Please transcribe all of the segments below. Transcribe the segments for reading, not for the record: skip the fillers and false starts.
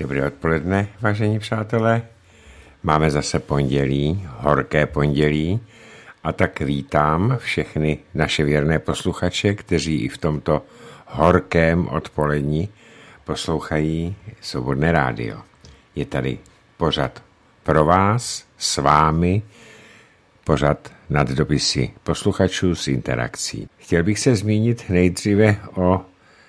Dobré odpoledne, vážení přátelé. Máme zase pondělí, horké pondělí, a tak vítám všechny naše věrné posluchače, kteří i v tomto horkém odpolední poslouchají Svobodné rádio. Je tady pořad pro vás, s vámi, pořad nad dopisy posluchačů s interakcí. Chtěl bych se zmínit nejdříve o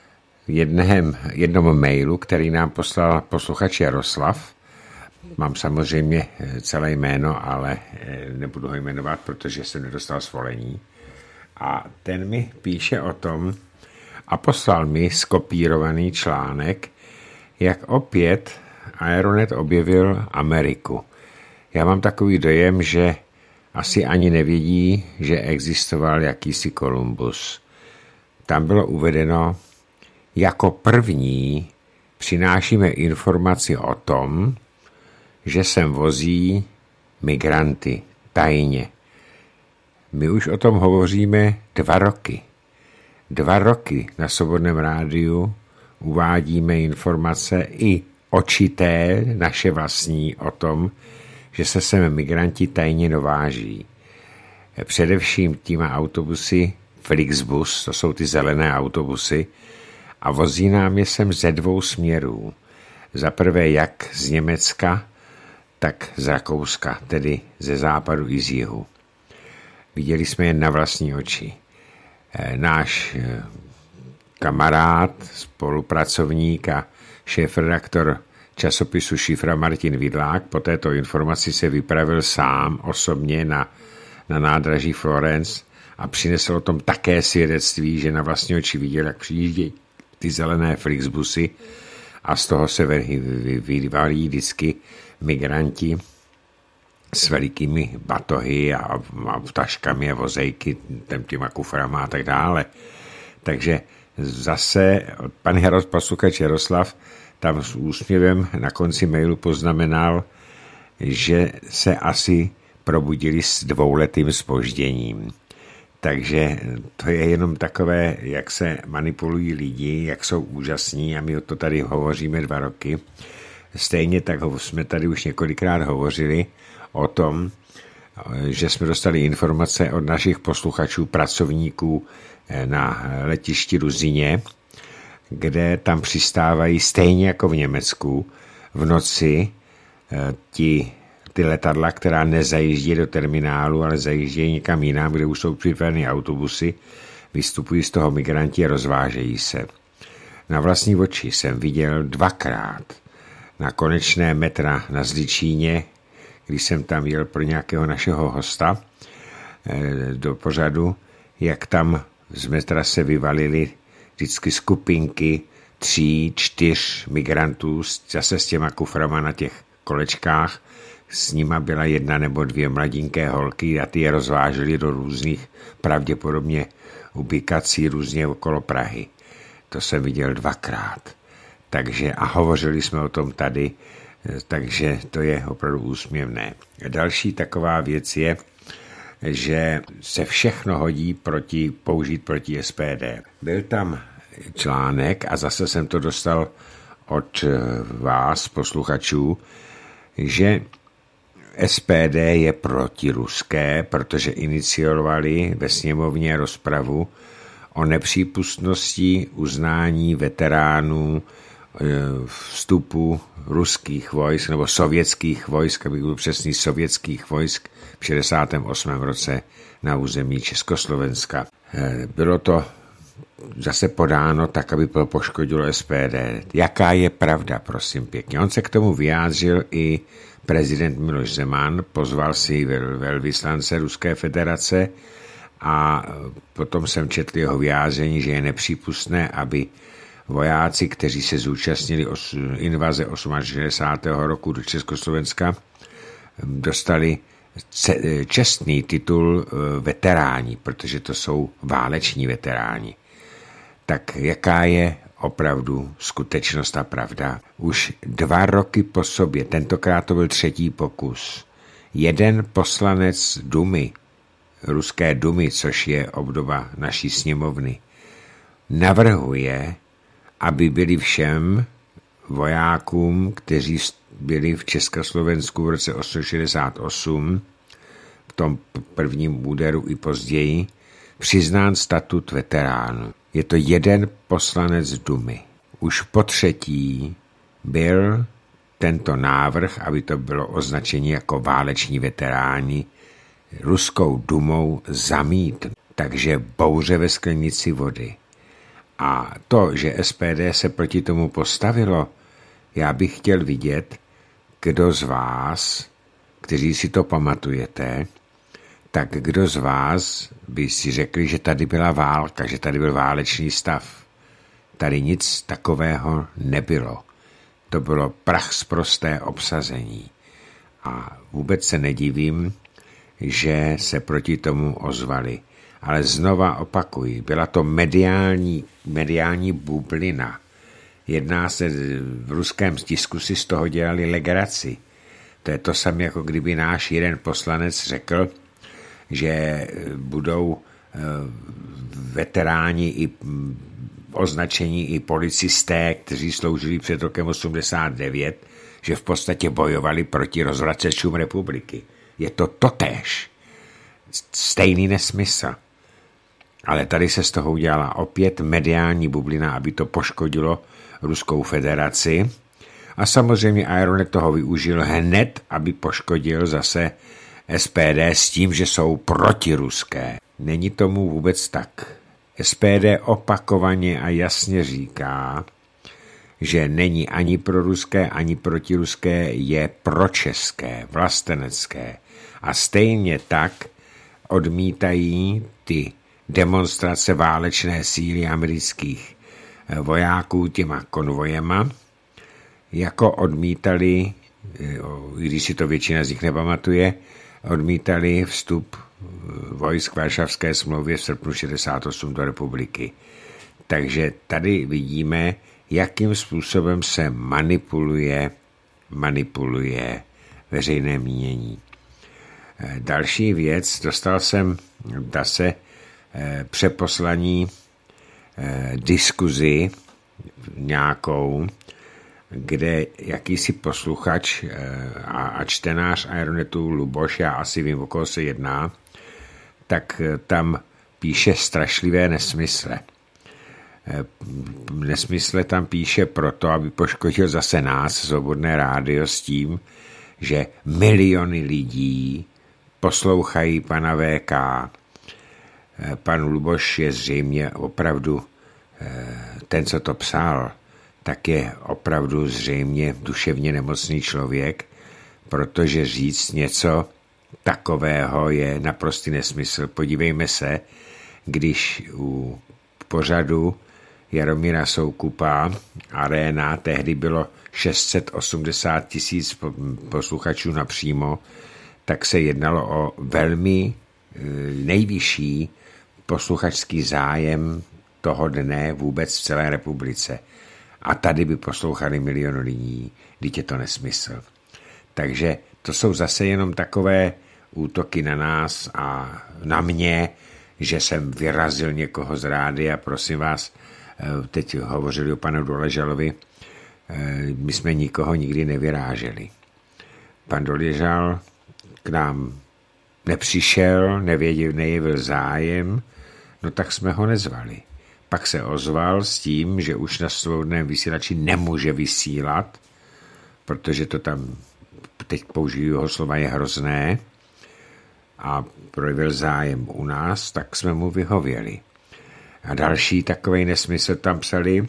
jednom mailu, který nám poslal posluchač Jaroslav. Mám samozřejmě celé jméno, ale nebudu ho jmenovat, protože jsem nedostal svolení. A ten mi píše o tom a poslal mi skopírovaný článek, jak opět Aeronet objevil Ameriku. Já mám takový dojem, že asi ani nevědí, že existoval jakýsi Kolumbus. Tam bylo uvedeno: jako první přinášíme informaci o tom, že sem vozí migranty tajně. My už o tom hovoříme 2 roky. 2 roky na Svobodném rádiu uvádíme informace i očité, naše vlastní, o tom, že se sem migranti tajně dováží. Především těma autobusy Flixbus, to jsou ty zelené autobusy, a vozí nám je sem ze 2 směrů. Za prvé jak z Německa, tak z Rakouska, tedy ze západu i z jihu. Viděli jsme je na vlastní oči. Náš kamarád, spolupracovník a šéfredaktor časopisu Šifra Martin Vidlák po této informaci se vypravil sám osobně na nádraží Florence a přinesl o tom také svědectví, že na vlastní oči viděl, jak přijíždějí ty zelené Flixbusy a z toho se vyvalí vždycky migranti s velikými batohy a taškami a vozejky, těma kuframa a tak dále. Takže zase pan posluchač Jaroslav tam s úsměvem na konci mailu poznamenal, že se asi probudili s 2letým zpožděním. Takže to je jenom takové, jak se manipulují lidi, jak jsou úžasní, a my o to tady hovoříme 2 roky. Stejně tak jsme tady už několikrát hovořili o tom, že jsme dostali informace od našich posluchačů, pracovníků na letišti Ruzyně, kde tam přistávají stejně jako v Německu v noci ty letadla, která nezajíždí do terminálu, ale zajíždějí někam jinam, kde už jsou připraveny autobusy, vystupují z toho migranti a rozvážejí se. Na vlastní oči jsem viděl 2krát na konečné metra na Zličíně, když jsem tam jel pro nějakého našeho hosta do pořadu, jak tam z metra se vyvalily vždycky skupinky 3, 4 migrantů, zase s těma kuframa na těch kolečkách. S nima byla 1 nebo 2 mladinké holky a ty je rozvážely do různých, pravděpodobně ubikací různě okolo Prahy. To jsem viděl 2krát. Takže a hovořili jsme o tom tady, takže to je opravdu úsměvné. Další taková věc je, že se všechno hodí použít proti SPD. Byl tam článek a zase jsem to dostal od vás, posluchačů, že SPD je protiruské, protože iniciovali ve sněmovně rozpravu o nepřípustnosti uznání veteránů vstupu ruských vojsk nebo sovětských vojsk, aby byl přesný, sovětských vojsk v 68. roce na území Československa. Bylo to zase podáno tak, aby to poškodilo SPD. Jaká je pravda, prosím pěkně? On se k tomu vyjádřil i prezident Miloš Zeman, pozval si velvyslance Ruské federace a potom jsem četl jeho vyjádření, že je nepřípustné, aby vojáci, kteří se zúčastnili invaze 68. roku do Československa, dostali čestný titul veteráni, protože to jsou váleční veteráni. Tak jaká je opravdu skutečnost a pravda? Už 2 roky po sobě, tentokrát to byl 3. pokus, jeden poslanec Dumy, ruské Dumy, což je obdoba naší sněmovny, navrhuje, aby byli všem vojákům, kteří byli v Československu v roce 1868, v tom prvním úderu i později, přiznán statut veteránu. Je to jeden poslanec Dumy. Už po třetí byl tento návrh, aby to bylo označení jako váleční veteráni, ruskou Dumou zamítnut. Takže bouře ve sklenici vody. A to, že SPD se proti tomu postavilo, já bych chtěl vidět, kdo z vás, kteří si to pamatujete, tak kdo z vás by si řekli, že tady byla válka, že tady byl válečný stav. Tady nic takového nebylo. To bylo prachsprosté obsazení. A vůbec se nedivím, že se proti tomu ozvali. Ale znova opakuji, byla to mediální bublina. Jedná se, v ruském tisku si z toho dělali legraci. To je to samé, jako kdyby náš jeden poslanec řekl, že budou veteráni i označení i policisté, kteří sloužili před rokem 89, že v podstatě bojovali proti rozvracečům republiky. Je to totéž. Stejný nesmysl. Ale tady se z toho udělala opět mediální bublina, aby to poškodilo Ruskou federaci. A samozřejmě Aeronet toho využil hned, aby poškodil zase SPD s tím, že jsou protiruské. Není tomu vůbec tak. SPD opakovaně a jasně říká, že není ani proruské, ani protiruské, je pročeské, vlastenecké. A stejně tak odmítají ty demonstrace válečné síly amerických vojáků těma konvojema, jako odmítali, když si to většina z nich nepamatuje, odmítali vstup vojsk Varšavské smlouvy v srpnu 68 do republiky. Takže tady vidíme, jakým způsobem se manipuluje veřejné mínění. Další věc, dostal jsem zase přeposlaní diskuzi nějakou, kde jakýsi posluchač a čtenář Aeronetu Luboš, já asi vím, o koho se jedná, tak tam píše strašlivé nesmysle. Nesmysle tam píše proto, aby poškodil zase nás, Svobodné rádio, s tím, že miliony lidí poslouchají pana VK. Pan Luboš je zřejmě opravdu ten, co to psal, tak je opravdu zřejmě duševně nemocný člověk, protože říct něco takového je naprostý nesmysl. Podívejme se, když u pořadu Jaromíra Soukupa Arena tehdy bylo 680 000 posluchačů napřímo, tak se jednalo o velmi nejvyšší posluchačský zájem toho dne vůbec v celé republice. A tady by poslouchali milion lidí, vždyť je to nesmysl. Takže to jsou zase jenom takové útoky na nás a na mě, že jsem vyrazil někoho z rádia. Prosím vás, teď hovořili o panu Doležalovi, my jsme nikoho nikdy nevyráželi. Pan Doležal k nám nepřišel, nejevil zájem, no tak jsme ho nezvali. Pak se ozval s tím, že už na svobodném vysílači nemůže vysílat, protože to tam, teď použiju jeho slova, je hrozné, a projevil zájem u nás, tak jsme mu vyhověli. A další takovej nesmysl tam psali,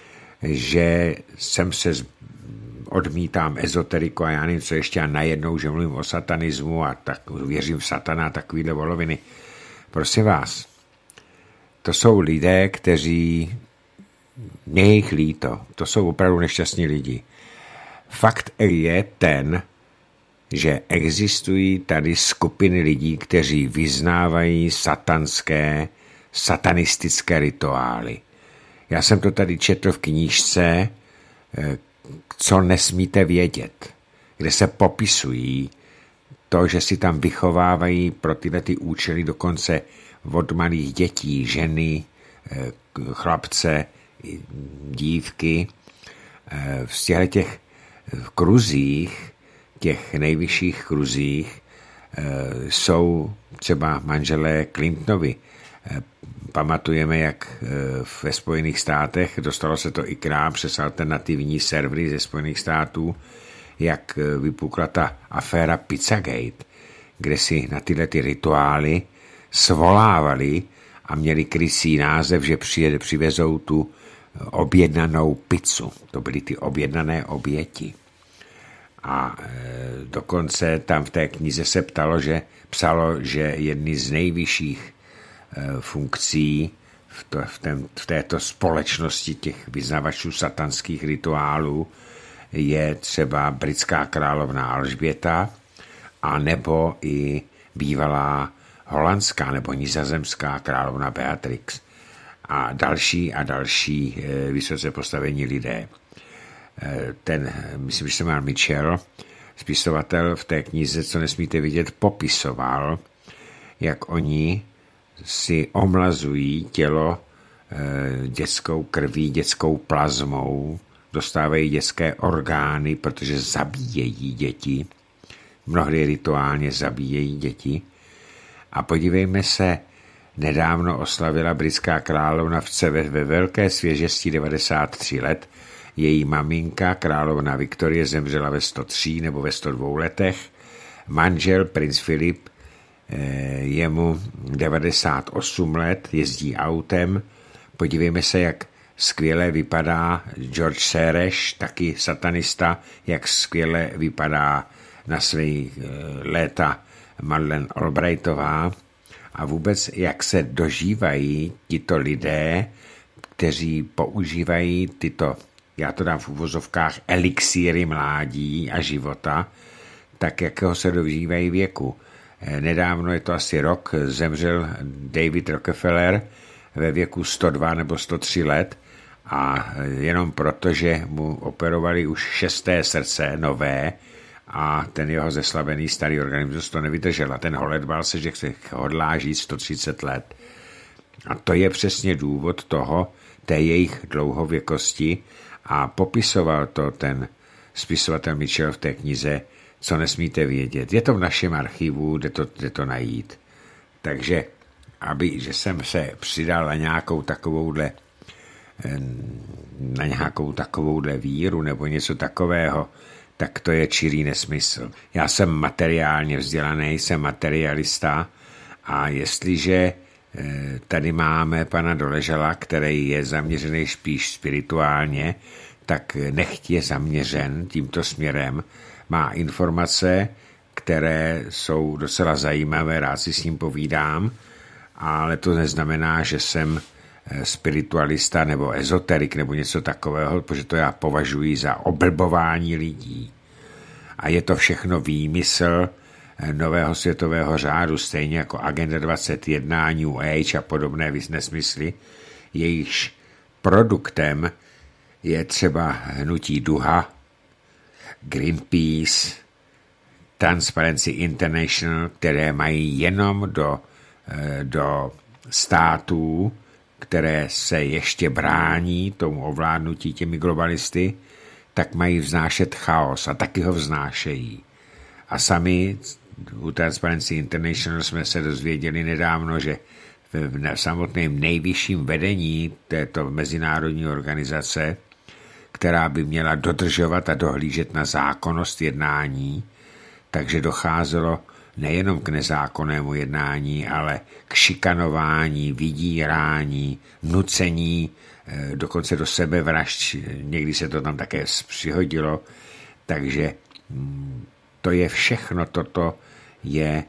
že jsem se odmítám ezoteriku a já nevím, co ještě, a najednou, že mluvím o satanismu a tak věřím v satana a takovýhle voloviny. Prosím vás, to jsou lidé, kteří, mě je jich líto, to jsou opravdu nešťastní lidi. Fakt je ten, že existují tady skupiny lidí, kteří vyznávají satanistické rituály. Já jsem to tady četl v knížce Co nesmíte vědět, kde se popisují to, že si tam vychovávají pro tyhle ty účely dokonce od malých dětí, ženy, chlapce, dívky, V těch kruzích, těch nejvyšších kruzích jsou třeba manželé Clintonovi. Pamatujeme, jak ve Spojených státech, dostalo se to i k nám přes alternativní servery ze Spojených států, jak vypukla ta aféra Pizzagate, kde si na tyhle ty rituály svolávali a měli krysý název, že přivezou tu objednanou pizzu. To byly ty objednané oběti. A dokonce tam v té knize se psalo, že jedny z nejvyšších funkcí v této společnosti těch vyznavačů satanských rituálů je třeba britská královna Alžběta a nebo i bývalá holandská nebo nizozemská královna Beatrix a další vysoce postavení lidé. Myslím, že se jmenuje Mitchell, spisovatel v té knize, co nesmíte vidět, popisoval, jak oni si omlazují tělo dětskou krví, dětskou plazmou, dostávají dětské orgány, protože zabíjejí děti. Mnohdy rituálně zabíjejí děti. A podívejme se, nedávno oslavila britská královna ve velké svěžesti 93 let. Její maminka, královna Viktorie, zemřela ve 103 nebo ve 102 letech. Manžel, princ Filip, je mu 98 let, jezdí autem. Podívejme se, jak skvěle vypadá George Soros, taky satanista, jak skvěle vypadá na své léta Madeleine Albrightová a vůbec, jak se dožívají tito lidé, kteří používají tyto, já to dám v uvozovkách, elixíry mládí a života, tak jakého se dožívají věku. Nedávno, je to asi rok, zemřel David Rockefeller ve věku 102 nebo 103 let a jenom proto, že mu operovali už 6. srdce nové a ten jeho zeslabený starý organismus to nevydržel a ten holedbal se, že se hodlá žít 130 let. A to je přesně důvod té jejich dlouhověkosti a popisoval to ten spisovatel Mitchell v té knize, co nesmíte vědět. Je to v našem archivu, jde to najít. Takže, že jsem se přidal na nějakou takovouhle víru nebo něco takového, tak to je čirý nesmysl. Já jsem materiálně vzdělaný, jsem materialista a jestliže tady máme pana Doležala, který je zaměřený spíš spirituálně, tak nechť je zaměřen tímto směrem. Má informace, které jsou docela zajímavé, rád si s ním povídám, ale to neznamená, že jsem spiritualista nebo ezoterik nebo něco takového, protože to já považuji za oblbování lidí. A je to všechno výmysl nového světového řádu, stejně jako Agenda 21, New Age a podobné nesmysly. Jejichž produktem je třeba hnutí Duha, Greenpeace, Transparency International, které mají jenom do států, které se ještě brání tomu ovládnutí těmi globalisty, tak mají vznášet chaos a taky ho vznášejí. A sami u Transparency International jsme se dozvěděli nedávno, že v samotném nejvyšším vedení této mezinárodní organizace, která by měla dodržovat a dohlížet na zákonnost jednání, takže docházelo nejenom k nezákonnému jednání, ale k šikanování, vydírání, nucení, dokonce do sebevražd, někdy se to tam také přihodilo, takže to je všechno, toto je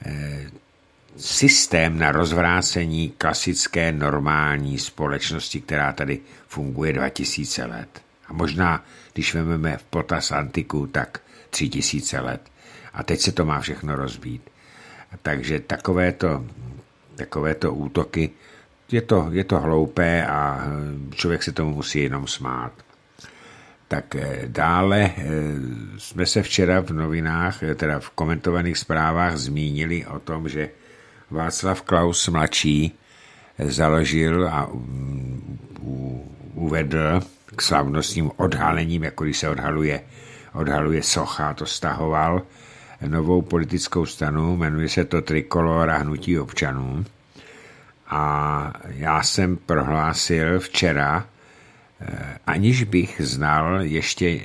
systém na rozvrácení klasické normální společnosti, která tady funguje 2000 let. A možná, když vezmeme v potaz antiku, tak 3000 let. A teď se to má všechno rozbít. Takže takovéto útoky, je to hloupé a člověk se tomu musí jenom smát. Tak dále jsme se včera v novinách, teda v komentovaných zprávách zmínili o tom, že Václav Klaus mladší založil a uvedl k slavnostním odhalením, jako když se odhaluje socha, to stahoval novou politickou stranu, jmenuje se to Trikolora hnutí občanů. A já jsem prohlásil včera, aniž bych znal ještě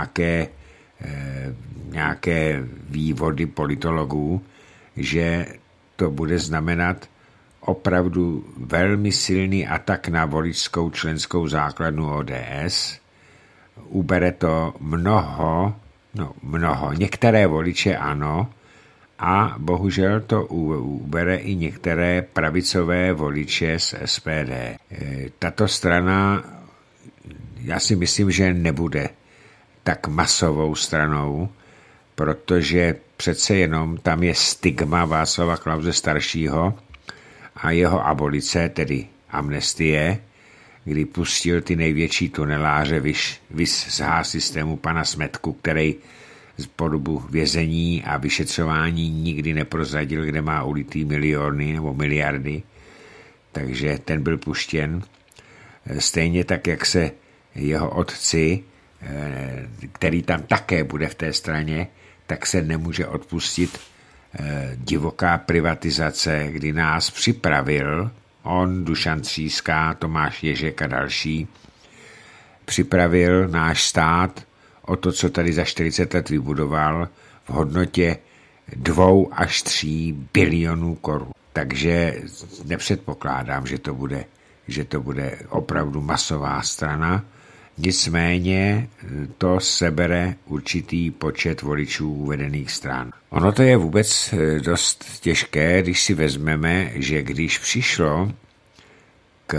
nějaké vývody politologů, že to bude znamenat opravdu velmi silný atak na voličskou členskou základnu ODS. Ubere to mnoho, některé voliče ano, a bohužel to ubere i některé pravicové voliče z SPD. Tato strana, já si myslím, že nebude tak masovou stranou, protože přece jenom tam je stigma Václava Klause staršího a jeho abolice, tedy amnestie, kdy pustil ty největší tuneláře vys z H-systému pana Smetku, který po dobu vězení a vyšetřování nikdy neprozradil, kde má ulitý miliony nebo miliardy, takže ten byl puštěn. Stejně tak, jak se jeho otci, který tam také bude v té straně, tak se nemůže odpustit divoká privatizace, kdy nás připravil on, Dušan Tříska, Tomáš Ježek a další, připravil náš stát o to, co tady za 40 let vybudoval v hodnotě 2 až 3 bilionů korun. Takže nepředpokládám, že to bude opravdu masová strana. Nicméně to sebere určitý počet voličů uvedených stran. Ono to je vůbec dost těžké, když si vezmeme, že když přišlo k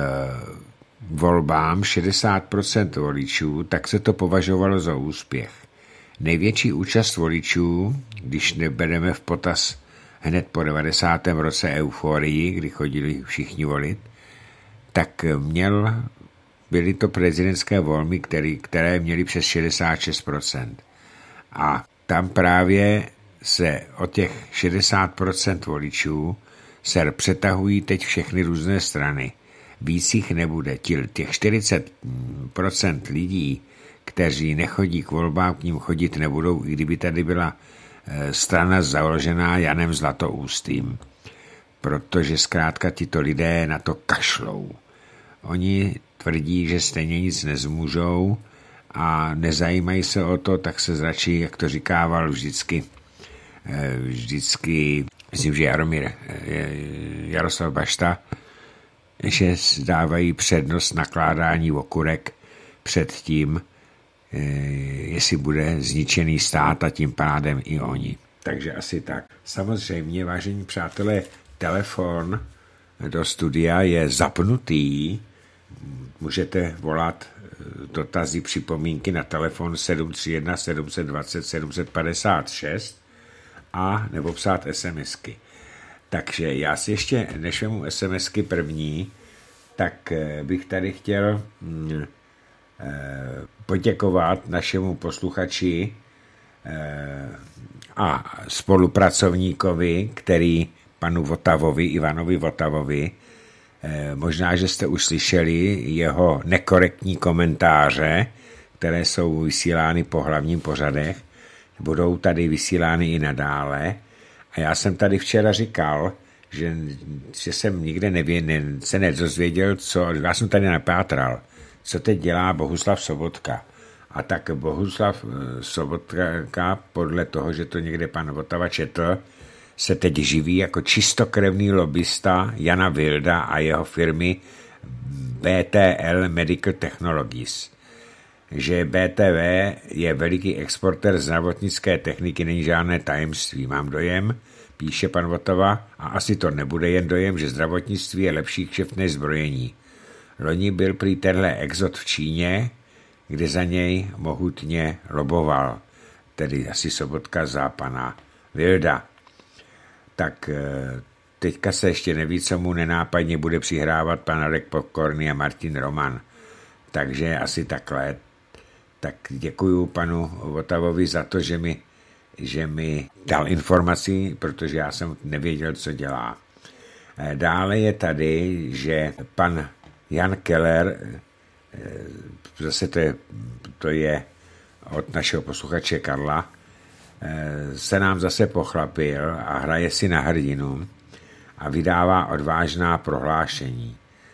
volbám 60% voličů, tak se to považovalo za úspěch. Největší účast voličů, když nebereme v potaz hned po 90. roce euforii, kdy chodili všichni volit, tak byly to prezidentské volby, které měly přes 66%. A tam právě se o těch 60% voličů se přetahují teď všechny různé strany. Víc jich nebude. Těch 40% lidí, kteří nechodí k volbám, k ním chodit nebudou, i kdyby tady byla strana založená Janem Zlatoustým. Protože zkrátka tito lidé na to kašlou. Oni tvrdí, že stejně nic nezmůžou a nezajímají se o to, tak se radši, jak to říkával vždycky, myslím, že Jaroslav Bašta, že dávají přednost nakládání okurek před tím, jestli bude zničený stát a tím pádem i oni. Takže asi tak. Samozřejmě, vážení přátelé, telefon do studia je zapnutý. Můžete volat dotazy, připomínky na telefon 731 720 756 a nebo psát SMSky. Takže já si ještě, než vemu SMSky první, tak bych tady chtěl poděkovat našemu posluchači a spolupracovníkovi, který panu Votavovi, Ivanovi Votavovi, možná, že jste už slyšeli jeho nekorektní komentáře, které jsou vysílány po hlavním pořadech, budou tady vysílány i nadále. A já jsem tady včera říkal, že jsem nikde se nedozvěděl, já jsem tady napátral, co teď dělá Bohuslav Sobotka. A tak Bohuslav Sobotka, podle toho, že to někde pan Votava četl, se teď živí jako čistokrevný lobbysta Jana Wilda a jeho firmy BTL Medical Technologies. Že BTV je veliký exportér zdravotnické techniky, není žádné tajemství, mám dojem, píše pan Votava, a asi to nebude jen dojem, že zdravotnictví je lepší kšeft než zbrojení. Loni byl prý tenhle exot v Číně, kde za něj mohutně loboval, tedy asi Sobotka za pana Wilda. Tak teďka se ještě neví, co mu nenápadně bude přihrávat pan Radek Pokorný a Martin Roman. Takže asi takhle. Tak děkuju panu Votavovi za to, že mi dal informaci, protože já jsem nevěděl, co dělá. Dále je tady, že pan Jan Keller zase to je od našeho posluchače Karla, se nám zase pochlapil a hraje si na hrdinu a vydává odvážná prohlášení.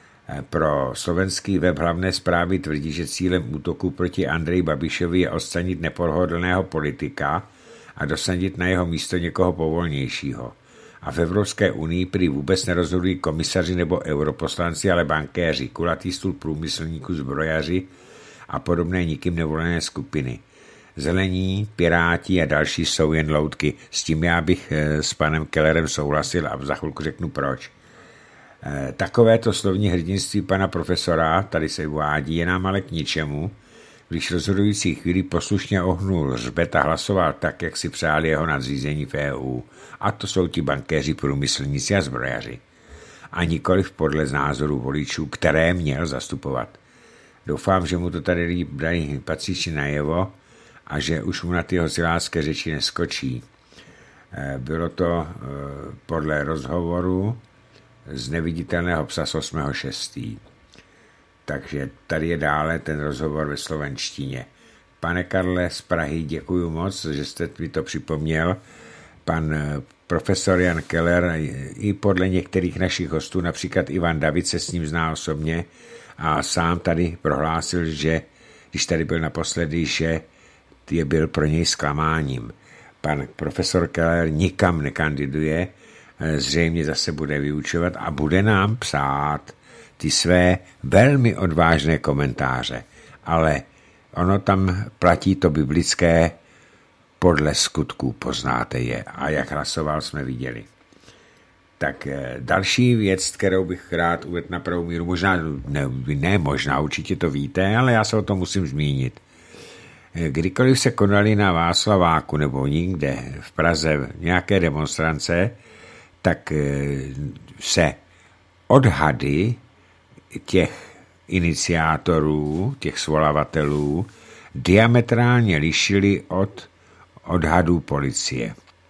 Pro slovenský web Hlavné zprávy tvrdí, že cílem útoku proti Andreji Babišovi je odstranit nepohodlného politika a dosadit na jeho místo někoho povolnějšího. A v Evropské unii prý vůbec nerozhodují komisaři nebo europoslanci, ale bankéři, kulatý stůl průmyslníků, zbrojaři a podobné nikým nevolené skupiny. Zelení, Piráti a další jsou jen loutky. S tím já bych s panem Kellerem souhlasil a za chvilku řeknu proč. Takovéto slovní hrdinství pana profesora, tady se uvádí, je nám ale k ničemu, když rozhodující chvíli poslušně ohnul hřbet a hlasoval tak, jak si přáli jeho nadřízení v EU. A to jsou ti bankéři, průmyslníci a zbrojaři. A nikoliv podle názoru voličů, které měl zastupovat. Doufám, že mu to tady dají patřičně najevo a že už mu na ty hosilářské řeči neskočí. Bylo to podle rozhovoru z Neviditelného psa z 8.6. Takže tady je dále ten rozhovor ve slovenštině. Pane Karle z Prahy, děkuju moc, že jste mi to připomněl. Pan profesor Jan Keller i podle některých našich hostů, například Ivan David, se s ním zná osobně a sám tady prohlásil, že když tady byl naposledy, že byl pro něj zklamáním. Pan profesor Keller nikam nekandiduje, zřejmě zase bude vyučovat a bude nám psát ty své velmi odvážné komentáře. Ale ono tam platí to biblické podle skutků poznáte je. A jak hlasoval, jsme viděli. Tak další věc, kterou bych rád uvedl na pravou míru, možná, určitě to víte, ale já se o tom musím zmínit. Kdykoliv se konaly na Václaváku nebo nikde v Praze nějaké demonstrance, tak se odhady těch iniciátorů, těch svolavatelů, diametrálně lišily od odhadů policie.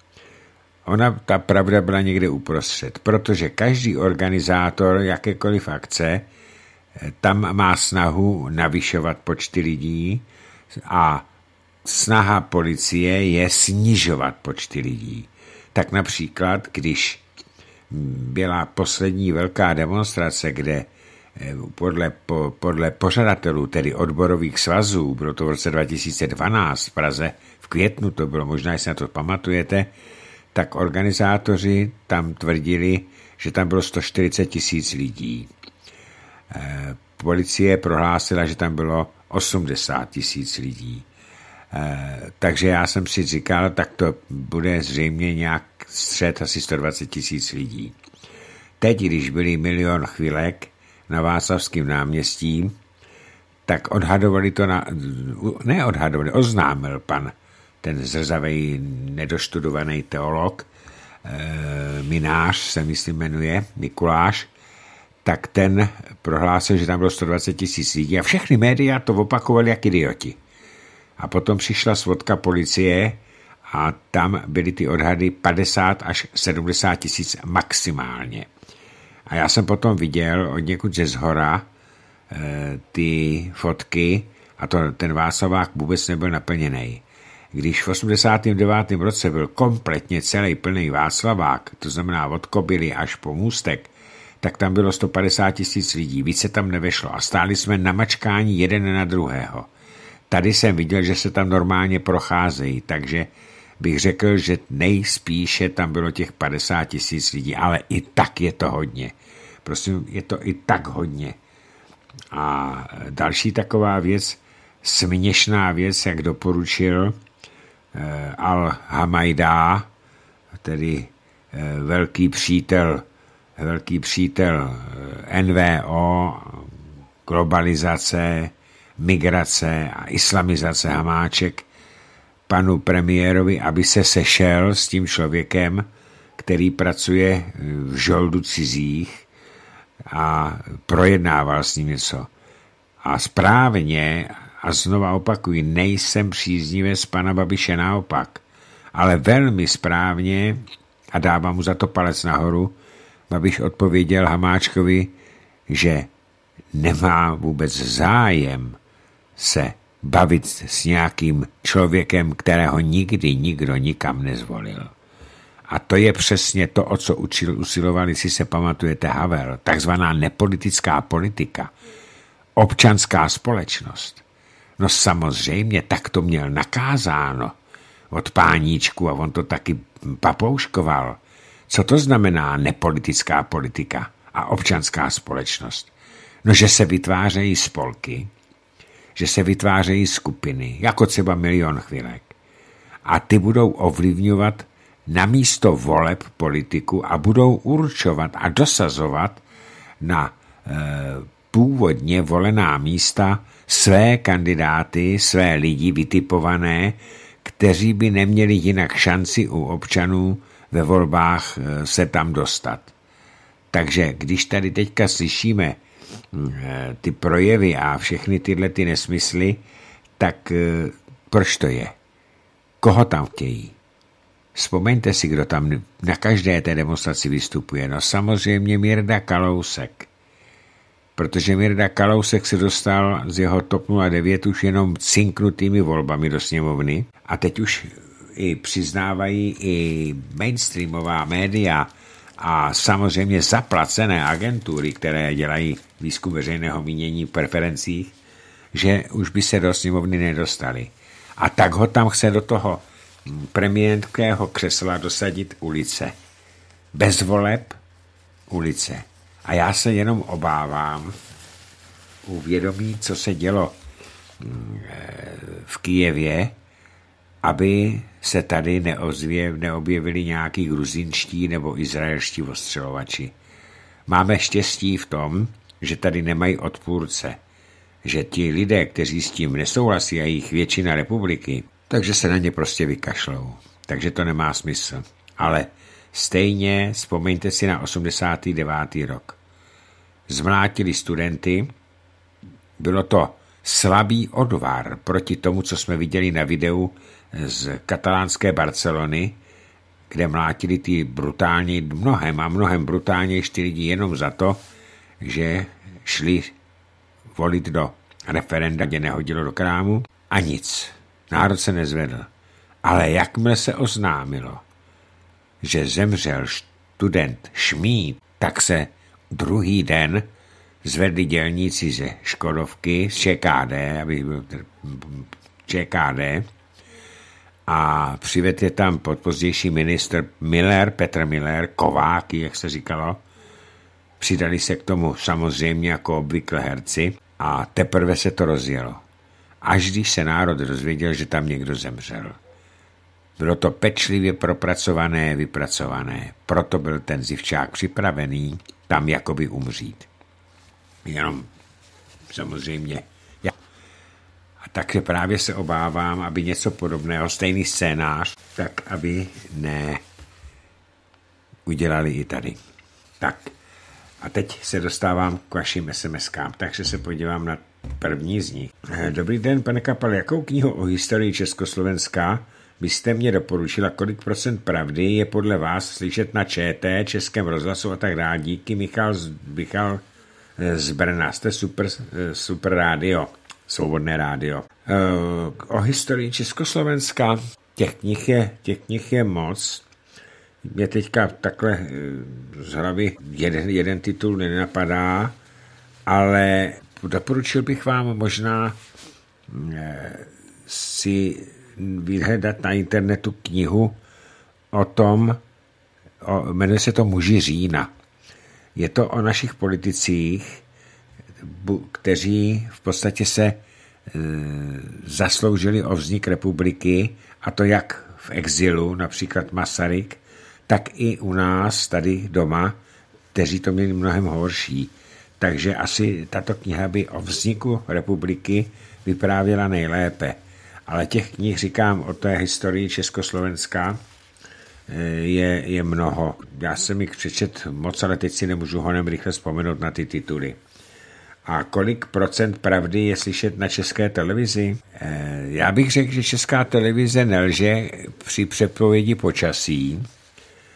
Ta pravda byla někde uprostřed, protože každý organizátor jakékoliv akce tam má snahu navyšovat počty lidí a snaha policie je snižovat počty lidí. Tak například, když byla poslední velká demonstrace, kde podle pořadatelů, tedy odborových svazů, bylo to v roce 2012 v Praze, v květnu to bylo, možná, jestli na to pamatujete, tak organizátoři tam tvrdili, že tam bylo 140 000 lidí. Policie prohlásila, že tam bylo 80 000 lidí. Takže já jsem si říkal, tak to bude zřejmě nějak střed asi 120 000 lidí. Teď, když byli 1 000 000 chvilek na Václavském náměstí, tak oznámil pan ten zrzavej nedoštudovaný teolog, Minář se myslím jmenuje, Mikuláš, tak ten prohlásil, že tam bylo 120 000 lidí a všechny média to opakovali jak idioti. A potom přišla svodka policie a tam byly ty odhady 50 až 70 000 maximálně. A já jsem potom viděl od někud ze zhora ty fotky a ten Václavák vůbec nebyl naplněný. Když v 89. roce byl kompletně celý plný Václavák, to znamená od Kobily až po Můstek, tak tam bylo 150 000 lidí, více tam nevešlo a stáli jsme na mačkání jeden na druhého. Tady jsem viděl, že se tam normálně procházejí, takže bych řekl, že nejspíše tam bylo těch 50 000 lidí, ale i tak je to hodně. Prosím, je to i tak hodně. A další taková věc, směšná věc, jak doporučil Al-Hamaida, tedy velký přítel NVO, globalizace, migrace a islamizace Hamáček, panu premiérovi, aby se sešel s tím člověkem, který pracuje v žoldu cizích a projednával s ním něco. A správně, a znova opakuji, nejsem příznivec pana Babiše, naopak, ale velmi správně, a dávám mu za to palec nahoru, Babiš odpověděl Hamáčkovi, že nemá vůbec zájem se bavit s nějakým člověkem, kterého nikdy nikdo nikam nezvolil. A to je přesně to, o co usilovali, si se pamatujete, Havel, takzvaná nepolitická politika, občanská společnost. No samozřejmě, tak to měl nakázáno od páníčku a on to taky papouškoval. Co to znamená nepolitická politika a občanská společnost? No, že se vytvářejí spolky, že se vytvářejí skupiny, jako třeba Milion chvilek. A ty budou ovlivňovat na místo voleb politiku a budou určovat a dosazovat na původně volená místa své kandidáty, své lidi vytipované, kteří by neměli jinak šanci u občanů ve volbách se tam dostat. Takže když tady teďka slyšíme ty projevy a všechny tyhle ty nesmysly, tak proč to je? Koho tam chtějí? Vzpomeňte si, kdo tam na každé té demonstraci vystupuje. No samozřejmě Mirda Kalousek. Protože Mirda Kalousek se dostal z jeho TOP 09 už jenom cinknutými volbami do sněmovny a teď už i přiznávají i mainstreamová média a samozřejmě zaplacené agentury, které dělají výzkum veřejného mínění v preferencích, že už by se do sněmovny nedostali. A tak ho tam chce do toho premiérského křesla dosadit ulice. Bez voleb ulice. A já se jenom obávám u vědomí, co se dělo v Kyjevě, aby se tady neobjevili nějaký gruzínští nebo izraelští ostřelovači. Máme štěstí v tom, že tady nemají odpůrce, že ti lidé, kteří s tím nesouhlasí a jich většina republiky, takže se na ně prostě vykašlou. Takže to nemá smysl. Ale stejně vzpomeňte si na 89. rok. Zmlátili studenty, bylo to slabý odvar proti tomu, co jsme viděli na videu z katalánské Barcelony, kde mlátili ty brutální, mnohem brutálnější lidi jenom za to, že šli volit do referenda, kde nehodilo do krámu a nic. Národ se nezvedl. Ale jakmile se oznámilo, že zemřel student Šmíd, tak se druhý den zvedli dělníci ze Škodovky, z ČKD, a přivedl je tam pozdější ministr Petr Miller, Kováky, jak se říkalo. Přidali se k tomu samozřejmě jako obvykle herci a teprve se to rozjelo. Až když se národ dozvěděl, že tam někdo zemřel. Bylo to pečlivě propracované, vypracované. Proto byl ten Zivčák připravený tam jakoby umřít. Jenom samozřejmě. A takže právě se obávám, aby něco podobného, stejný scénář, tak aby udělali i tady. Tak. A teď se dostávám k vašim SMS-kám, takže se podívám na první z nich. Dobrý den, pane Kapal, jakou knihu o historii Československa byste mě doporučila, kolik procent pravdy je podle vás slyšet na ČT, Českém rozhlasu a tak dále. Díky, Michal z Brna. Jste super rádio, svobodné rádio. O historii Československa těch knih je moc. Mě teďka takhle z hlavy jeden titul nenapadá, ale doporučil bych vám možná si vyhledat na internetu knihu o tom, jmenuje se to Muži října. Je to o našich politicích, kteří v podstatě se zasloužili o vznik republiky, a to jak v exilu, například Masaryk, tak i u nás tady doma, kteří to měli mnohem horší. Takže asi tato kniha by o vzniku republiky vyprávěla nejlépe. Ale těch knih, říkám, o té historii Československa je mnoho. Já jsem jich přečet moc, ale teď si nemůžu honem rychle vzpomenout na ty tituly. A kolik procent pravdy je slyšet na České televizi? Já bych řekl, že Česká televize nelže při předpovědi počasí,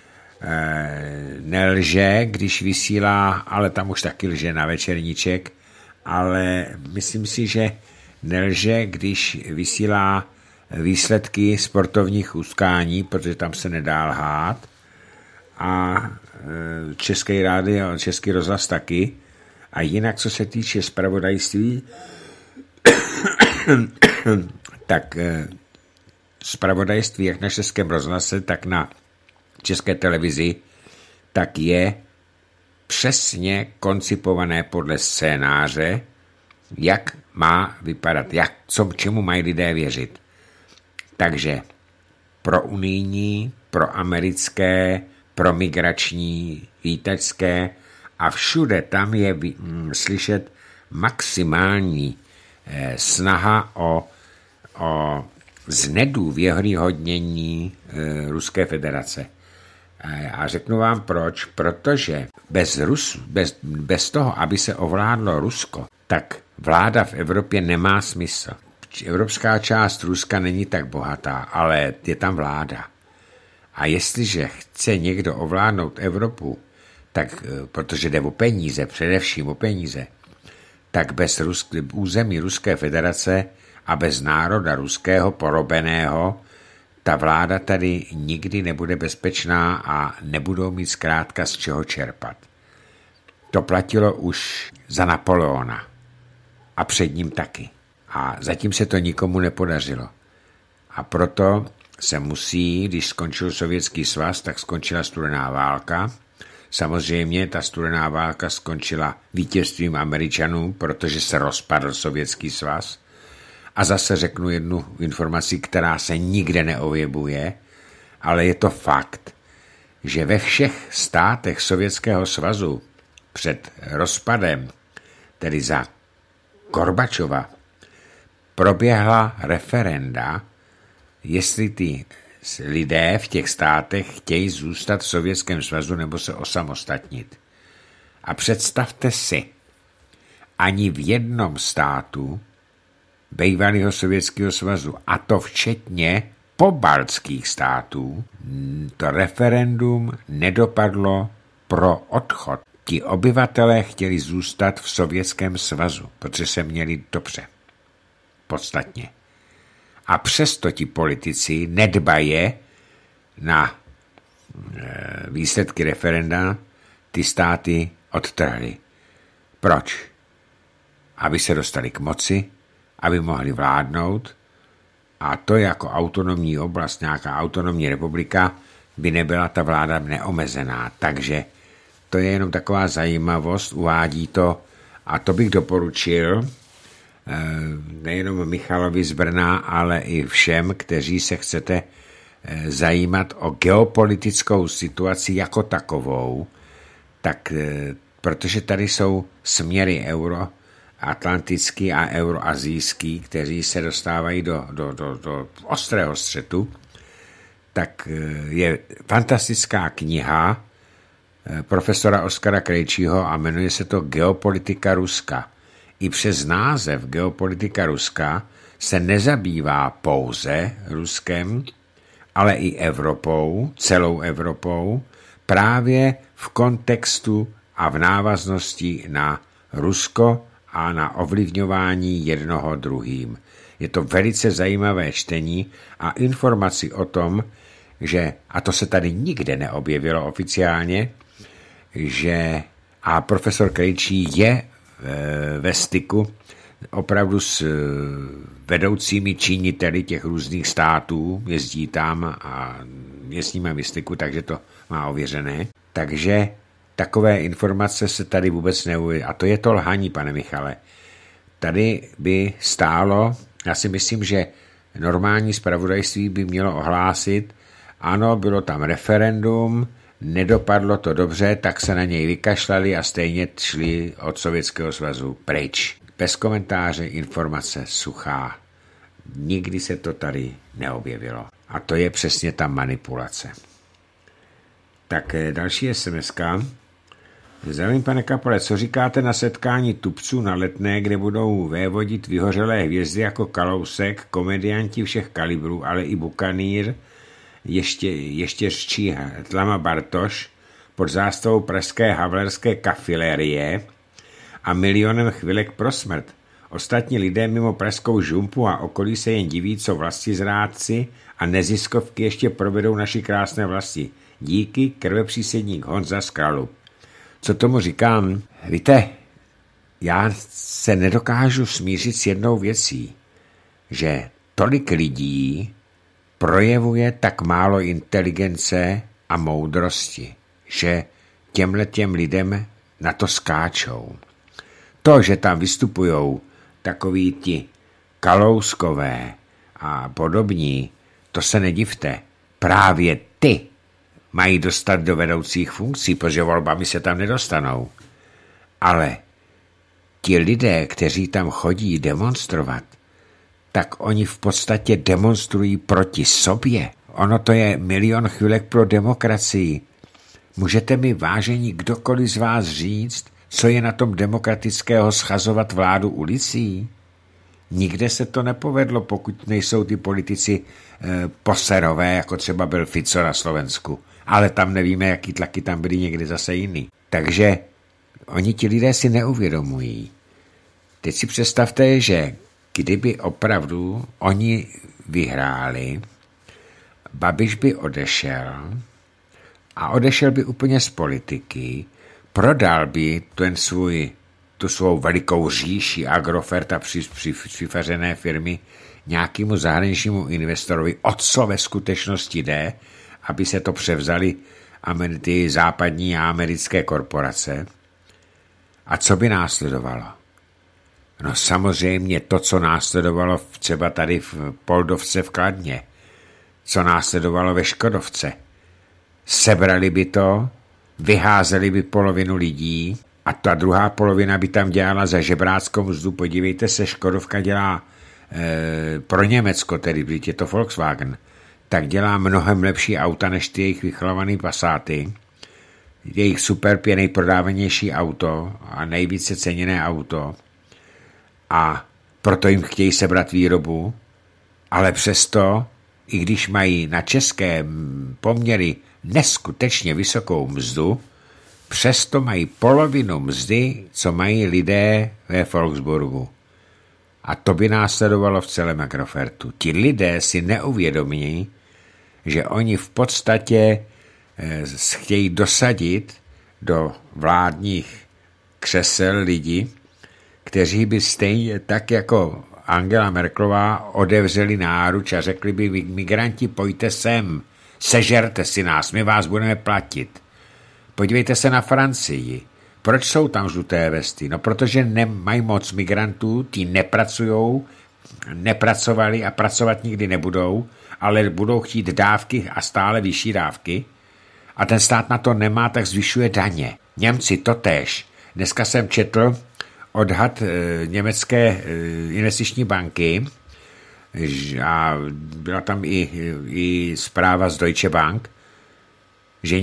nelže, když vysílá, ale tam už taky lže na večerníček, ale myslím si, že nelže, když vysílá výsledky sportovních utkání, protože tam se nedá lhát, a Český rádio a Český rozhlas taky. A jinak, co se týče zpravodajství, tak zpravodajství jak na Českém rozhlase, tak na České televizi, tak je přesně koncipované podle scénáře, jak má vypadat, čemu mají lidé věřit. Takže pro unijní, pro americké, pro migrační, vítačské a všude tam je slyšet maximální snaha o znedůvěryhodnění Ruské federace. A řeknu vám proč, protože bez toho, aby se ovládlo Rusko, tak vláda v Evropě nemá smysl. Evropská část Ruska není tak bohatá, ale je tam vláda. A jestliže chce někdo ovládnout Evropu, tak, protože jde o peníze, především o peníze, tak bez území Ruské federace a bez národa ruského porobeného ta vláda tady nikdy nebude bezpečná a nebudou mít zkrátka z čeho čerpat. To platilo už za Napoleona a před ním taky. A zatím se to nikomu nepodařilo. A proto se musí, když skončil Sovětský svaz, tak skončila studená válka. Samozřejmě ta studená válka skončila vítězstvím Američanů, protože se rozpadl Sovětský svaz. A zase řeknu jednu informaci, která se nikde neobjevuje, ale je to fakt, že ve všech státech Sovětského svazu před rozpadem, tedy za Gorbačova, proběhla referenda, jestli ty lidé v těch státech chtějí zůstat v Sovětském svazu nebo se osamostatnit. A představte si, ani v jednom státu bývalého Sovětského svazu, a to včetně pobaltských států, to referendum nedopadlo pro odchod. Ti obyvatelé chtěli zůstat v Sovětském svazu, protože se měli dobře. Podstatně. A přesto ti politici nedbaje na výsledky referenda, ty státy odtrhli. Proč? Aby se dostali k moci, aby mohli vládnout, a to jako autonomní oblast, nějaká autonomní republika, by nebyla ta vláda neomezená. Takže to je jenom taková zajímavost, uvádí to, a to bych doporučil nejenom Michalovi z Brna, ale i všem, kteří se chcete zajímat o geopolitickou situaci jako takovou, tak protože tady jsou směry euroatlantický a euroazijský, kteří se dostávají do ostrého střetu, tak je fantastická kniha profesora Oskara Krejčího a jmenuje se to Geopolitika Ruska. I přes název Geopolitika Ruska se nezabývá pouze Ruskem, ale i Evropou, celou Evropou, právě v kontextu a v návaznosti na Rusko a na ovlivňování jednoho druhým. Je to velice zajímavé čtení a informaci o tom, že, a to se tady nikde neobjevilo oficiálně, že a profesor Krejčí je ve styku opravdu s vedoucími činiteli těch různých států, jezdí tam a je s nimi ve styku, takže to má ověřené. Takže takové informace se tady vůbec neuvěří. A to je to lhaní, pane Michale. Tady by stálo, já si myslím, že normální zpravodajství by mělo ohlásit, ano, bylo tam referendum, nedopadlo to dobře, tak se na něj vykašlali a stejně šli od Sovětského svazu pryč. Bez komentáře, informace suchá. Nikdy se to tady neobjevilo. A to je přesně ta manipulace. Tak další SMS-ka. Zdravím, pane Kapole, co říkáte na setkání tupců na Letné, kde budou vévodit vyhořelé hvězdy jako Kalousek, komedianti všech kalibrů, ale i Bukanýr, ještě řčí Tlama Bartoš pod zástavou pražské havlerské kafilérie a milionem chvilek pro smrt. Ostatní lidé mimo pražskou žumpu a okolí se jen diví, co vlastizrádci a neziskovky ještě provedou naši krásné vlasti. Díky, krvepřísedník Honza z Kralup. Co tomu říkám? Víte, já se nedokážu smířit s jednou věcí, že tolik lidí projevuje tak málo inteligence a moudrosti, že těm lidem na to skáčou. To, že tam vystupujou takoví ti Kalouskové a podobní, to se nedivte. Právě ty mají dostat do vedoucích funkcí, protože volbami se tam nedostanou. Ale ti lidé, kteří tam chodí demonstrovat, tak oni v podstatě demonstrují proti sobě. Ono to je milion chvilek pro demokracii. Můžete mi, vážení, kdokoliv z vás říct, co je na tom demokratického schazovat vládu ulicí? Nikde se to nepovedlo, pokud nejsou ty politici poserové, jako třeba byl Fico na Slovensku. Ale tam nevíme, jaký tlaky tam byly někdy zase jiný. Takže oni ti lidé si neuvědomují. Teď si představte, že kdyby opravdu oni vyhráli, Babiš by odešel a odešel by úplně z politiky, prodal by tu svou velikou říši Agrofert a přifařené firmy nějakému zahraničnímu investorovi, o co ve skutečnosti jde, aby se to převzali ty západní a americké korporace. A co by následovalo? No samozřejmě to, co následovalo třeba tady v Poldovce v Kladně, co následovalo ve Škodovce. Sebrali by to, vyházeli by polovinu lidí a ta druhá polovina by tam dělala za žebráckou mzdu. Podívejte se, Škodovka dělá pro Německo, tedy když je to Volkswagen, tak dělá mnohem lepší auta než ty jejich vychlované Passaty. Jejich super nejprodávanější auto a nejvíce ceněné auto. A proto jim chtějí sebrat výrobu, ale přesto, i když mají na české poměry neskutečně vysokou mzdu, přesto mají polovinu mzdy, co mají lidé ve Volksburgu. A to by následovalo v celém Agrofertu. Ti lidé si neuvědomí, že oni v podstatě chtějí dosadit do vládních křesel lidi, kteří by stejně tak jako Angela Merkelová odevřeli náruč a řekli by, migranti, pojďte sem, sežerte si nás, my vás budeme platit. Podívejte se na Francii. Proč jsou tam žluté vesty? No, protože nemají moc migrantů, ti nepracovali a pracovat nikdy nebudou, ale budou chtít dávky a stále vyšší dávky. A ten stát na to nemá, tak zvyšuje daně. Němci totéž. Dneska jsem četl odhad německé investiční banky a byla tam i zpráva z Deutsche Bank, že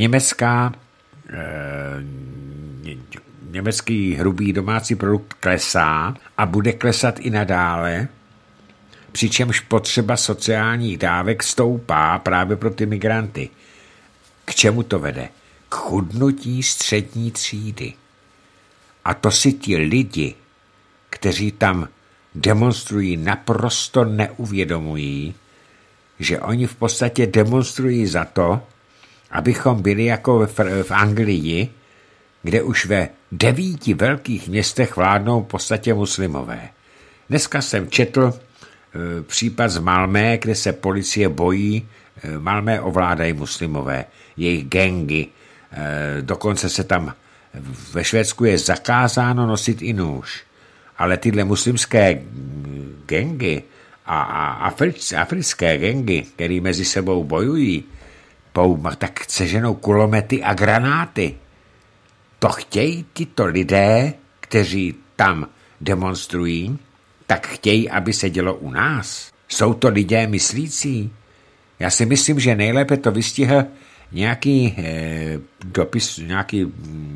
německý hrubý domácí produkt klesá a bude klesat i nadále, přičemž potřeba sociálních dávek stoupá právě pro ty migranty. K čemu to vede? K chudnutí střední třídy. A to si ti lidi, kteří tam demonstrují, naprosto neuvědomují, že oni v podstatě demonstrují za to, abychom byli jako v Anglii, kde už ve 9 velkých městech vládnou v podstatě muslimové. Dneska jsem četl případ z Malmé, kde se policie bojí, Malmé ovládají muslimové, jejich gangy, dokonce se tam ve Švédsku je zakázáno nosit i nůž. Ale tyhle muslimské gangy a africké gangy, které mezi sebou bojují, tak seženou kulomety a granáty. To chtějí tyto lidé, kteří tam demonstrují, tak chtějí, aby se dělo u nás. Jsou to lidé myslící. Já si myslím, že nejlépe to vystihl nějaký nějaký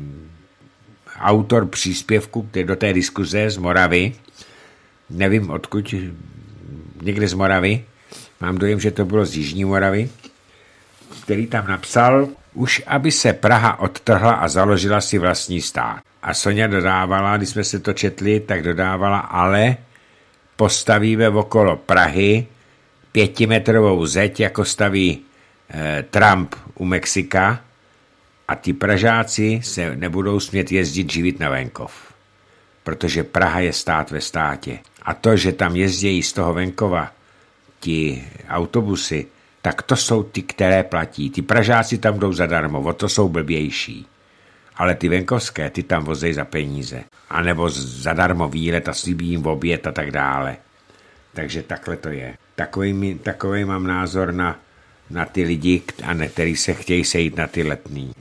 autor příspěvku do té diskuze z Moravy. Nevím odkud, někde z Moravy. Mám dojem, že to bylo z Jižní Moravy, který tam napsal, už aby se Praha odtrhla a založila si vlastní stát. A Sonja dodávala, když jsme se to četli, tak dodávala, ale postavíme okolo Prahy 5metrovou zeď, jako staví Trump u Mexika, a ti Pražáci se nebudou smět jezdit živit na venkov. Protože Praha je stát ve státě. A to, že tam jezdí z toho venkova ti autobusy, tak to jsou ty, které platí. Ty Pražáci tam jdou zadarmo, o to jsou blbější. Ale ty venkovské, ty tam vozejí za peníze. A nebo zadarmo výlet a slíbí jim oběd a tak dále. Takže takhle to je. Takový mám názor na ty lidi, kteří se chtějí sejít na ty Letný.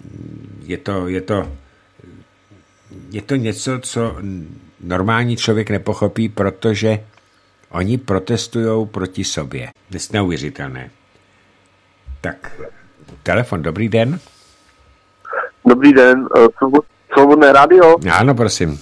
Je to něco, co normální člověk nepochopí, protože oni protestují proti sobě. Neuvěřitelné. Tak, telefon, dobrý den. Dobrý den, Svobodné rádio? Ano, prosím.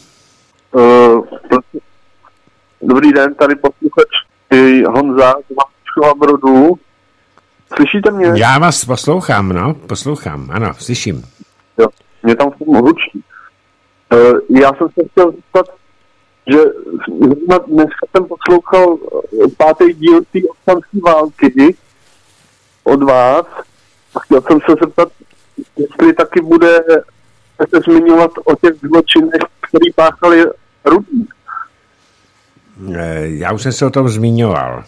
Dobrý den, tady posluchač Honza z Václava Brodu. Slyšíte mě? Já vás poslouchám, ano, slyším. Jo, mě tam hlučí. Já jsem se chtěl zeptat, že dneska jsem poslouchal 5. díl té občanské války od vás a chtěl jsem se zeptat, jestli taky bude se zmiňovat o těch zločinech, který páchali Rudý. Já už jsem se o tom zmiňoval.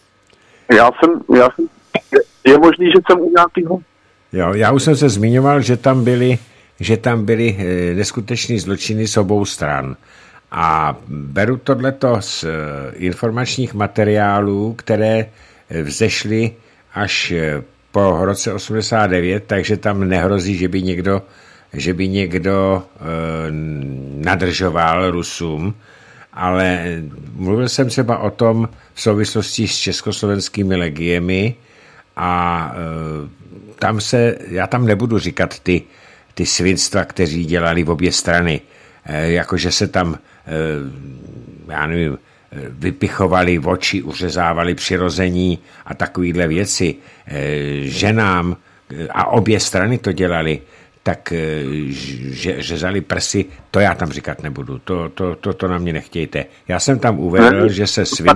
Je možný, že jsem u nějakého... Jo, já už jsem se zmiňoval, že tam byly neskutečné zločiny z obou stran. A beru tohleto z informačních materiálů, které vzešly až po roce 89, takže tam nehrozí, že by někdo nadržoval Rusům, ale mluvil jsem třeba o tom v souvislosti s československými legiemi a já tam nebudu říkat ty svinstva, kteří dělali v obě strany, jakože se tam, já nevím, vypichovali oči, uřezávali přirození a takovýhle věci ženám, a obě strany to dělali, tak řezali prsy, to já tam říkat nebudu, to na mě nechtějte. Já jsem tam uvedl, že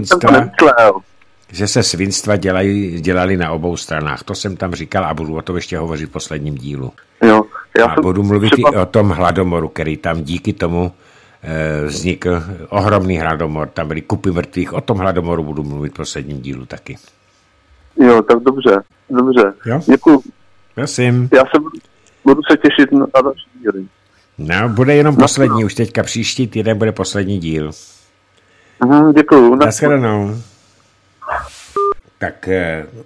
se svinstva dělali na obou stranách. To jsem tam říkal a budu o tom ještě hovořit v posledním dílu. Jo, a budu mluvit i o tom hladomoru, který tam díky tomu vznikl ohromný hladomor, tam byly kupy mrtvých, o tom hladomoru budu mluvit v posledním dílu taky. Jo, tak dobře. Jo? Děkuju. Prosím. Já se budu se těšit na další díly. No, bude jenom poslední, už teďka příští týden bude poslední díl. Děkuju. Naschledanou. Tak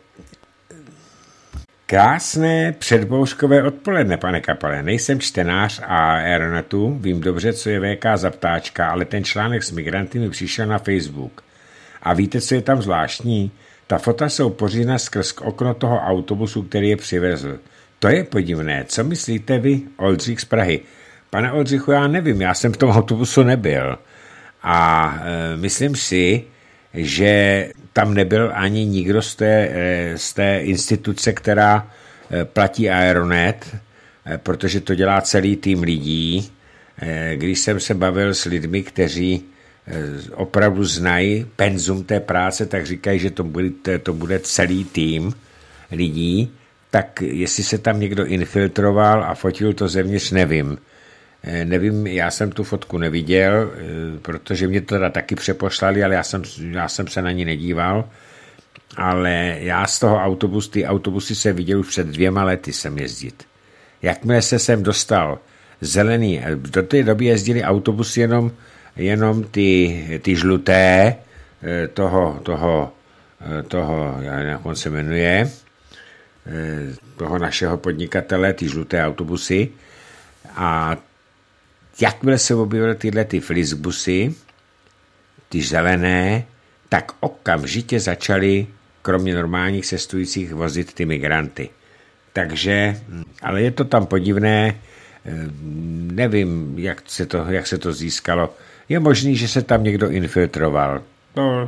krásné předbouřkové odpoledne, pane Kapale. Nejsem čtenář a Aeronetu, vím dobře, co je VK za ptáčka, ale ten článek s migranty mi přišel na Facebook. A víte, co je tam zvláštní? Ta fota jsou pořízena skrz okno toho autobusu, který je přivezl. To je podivné. Co myslíte vy, Oldřich z Prahy? Pane Oldřichu, já nevím, já jsem v tom autobusu nebyl. A myslím si, že tam nebyl ani nikdo z té instituce, která platí Aeronet, protože to dělá celý tým lidí. Když jsem se bavil s lidmi, kteří opravdu znají penzum té práce, tak říkají, že to bude celý tým lidí, tak jestli se tam někdo infiltroval a fotil to zevnitř, nevím. Nevím, já jsem tu fotku neviděl, protože mě to teda taky přeposlali, ale já jsem se na ní nedíval. Ale já z toho ty autobusy jsem viděl už před 2 lety sem jezdit. Jakmile se sem dostal zelený, do té doby jezdili autobusy jenom ty žluté, toho, jak on se jmenuje, toho našeho podnikatele, ty žluté autobusy. A jakmile se objevily ty flixbusy, ty zelené, tak okamžitě začaly, kromě normálních cestujících, vozit ty migranty. Takže, ale je to tam podivné, nevím, jak se to získalo. Je možný, že se tam někdo infiltroval. No,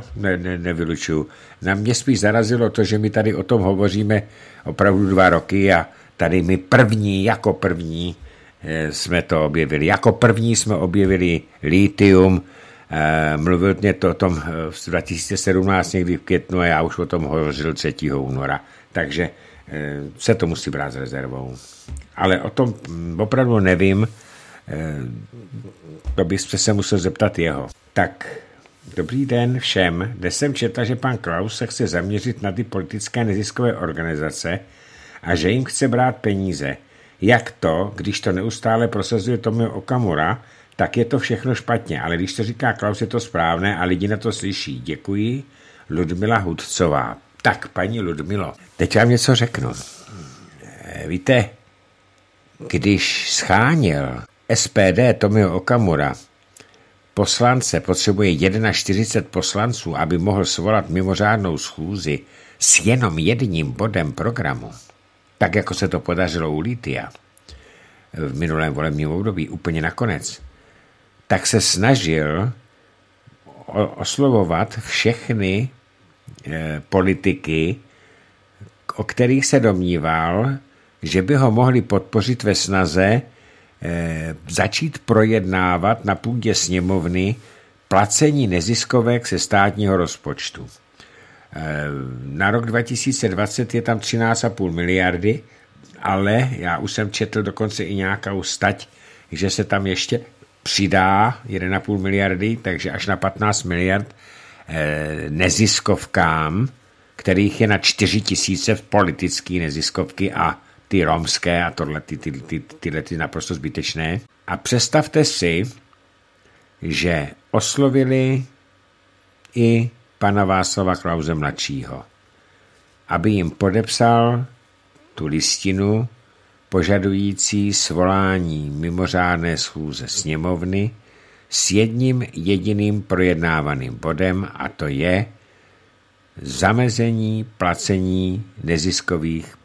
nevylučuju. Na mě spíš zarazilo to, že my tady o tom hovoříme opravdu 2 roky a tady my jako první jsme to objevili. Jako první jsme objevili litium. Mluvil mě to o tom v 2017 někdy v květnu a já už o tom hovořil 3. února. Takže se to musí brát s rezervou. Ale o tom opravdu nevím. To byste se musel zeptat jeho. Tak, dobrý den všem. Dnes jsem četl, že pan Klaus se chce zaměřit na ty politické neziskové organizace a že jim chce brát peníze. Jak to, když to neustále prosazuje Tomio Okamura, tak je to všechno špatně, ale když to říká Klaus, je to správné a lidi na to slyší. Děkuji, Ludmila Hudcová. Tak, paní Ludmilo, teď vám něco řeknu. Víte, když scháněl SPD Tomio Okamura poslance, potřebuje 41 poslanců, aby mohl svolat mimořádnou schůzi s jenom jedním bodem programu, tak jako se to podařilo u Litia v minulém volebním období, úplně nakonec, tak se snažil oslovovat všechny politiky, o kterých se domníval, že by ho mohli podpořit ve snaze začít projednávat na půdě sněmovny placení neziskovek ze státního rozpočtu. Na rok 2020 je tam 13,5 miliardy, ale já už jsem četl dokonce i nějakou stať, že se tam ještě přidá 1,5 miliardy, takže až na 15 miliard neziskovkám, kterých je na 4 000 politické neziskovky a ty romské a tyhle naprosto zbytečné. A představte si, že oslovili i pana Václava Klause mladšího, aby jim podepsal tu listinu požadující svolání mimořádné schůze sněmovny s jedním jediným projednávaným bodem, a to je zamezení placení neziskových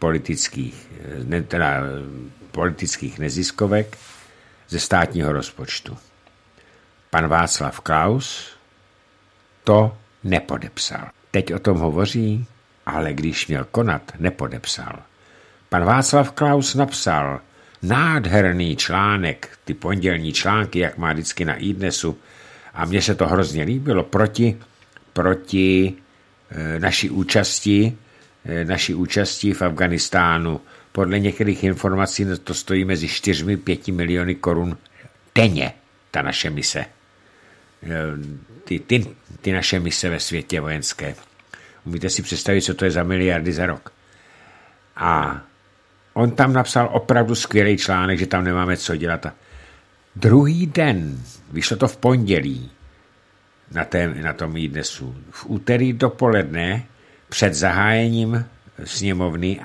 politických neziskovek ze státního rozpočtu. Pan Václav Klaus to nepodepsal. Teď o tom hovoří, ale když měl konat, nepodepsal. Pan Václav Klaus napsal nádherný článek, ty pondělní články, jak má vždycky na iDnesu, a mně se to hrozně líbilo, proti naší účasti v Afghánistánu. Podle některých informací to stojí mezi 4-5 miliony korun denně, ta naše mise. Ty naše mise ve světě vojenské. Umíte si představit, co to je za miliardy za rok. A on tam napsal opravdu skvělý článek, že tam nemáme co dělat. A druhý den, vyšlo to v pondělí, na tom iDnesu. V úterý dopoledne před zahájením sněmovny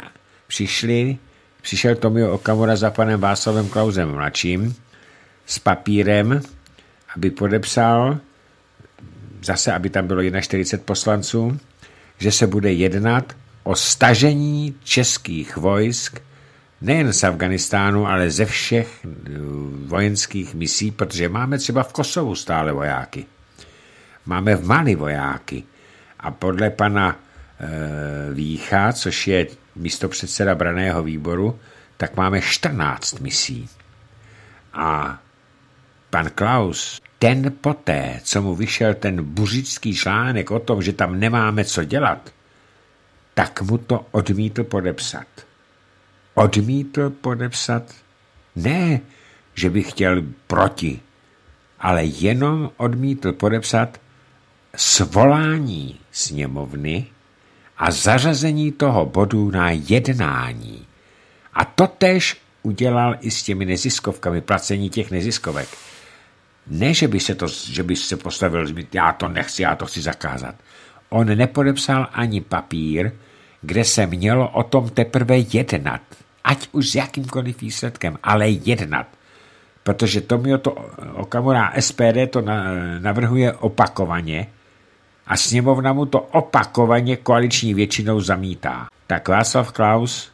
přišel Tomio Okamura za panem Václavem Klausem mladším s papírem, aby podepsal, zase, aby tam bylo 41 poslanců, že se bude jednat o stažení českých vojsk nejen z Afghánistánu, ale ze všech vojenských misí, protože máme třeba v Kosovu stále vojáky. Máme v Mali vojáky a podle pana Vícha, což je místopředseda branného výboru, tak máme 14 misí. A pan Klaus, ten poté, co mu vyšel ten buřický článek o tom, že tam nemáme co dělat, tak mu to odmítl podepsat. Odmítl podepsat? Ne, že by chtěl proti, ale jenom odmítl podepsat svolání sněmovny a zařazení toho bodu na jednání. A totéž udělal i s těmi neziskovkami, placení těch neziskovek. Ne, že by se postavil, já to nechci, já to chci zakázat. On nepodepsal ani papír, kde se mělo o tom teprve jednat. Ať už s jakýmkoliv výsledkem, ale jednat. Protože Tomio Okamura SPD to navrhuje opakovaně a sněmovna mu to opakovaně koaliční většinou zamítá. Tak Václav Klaus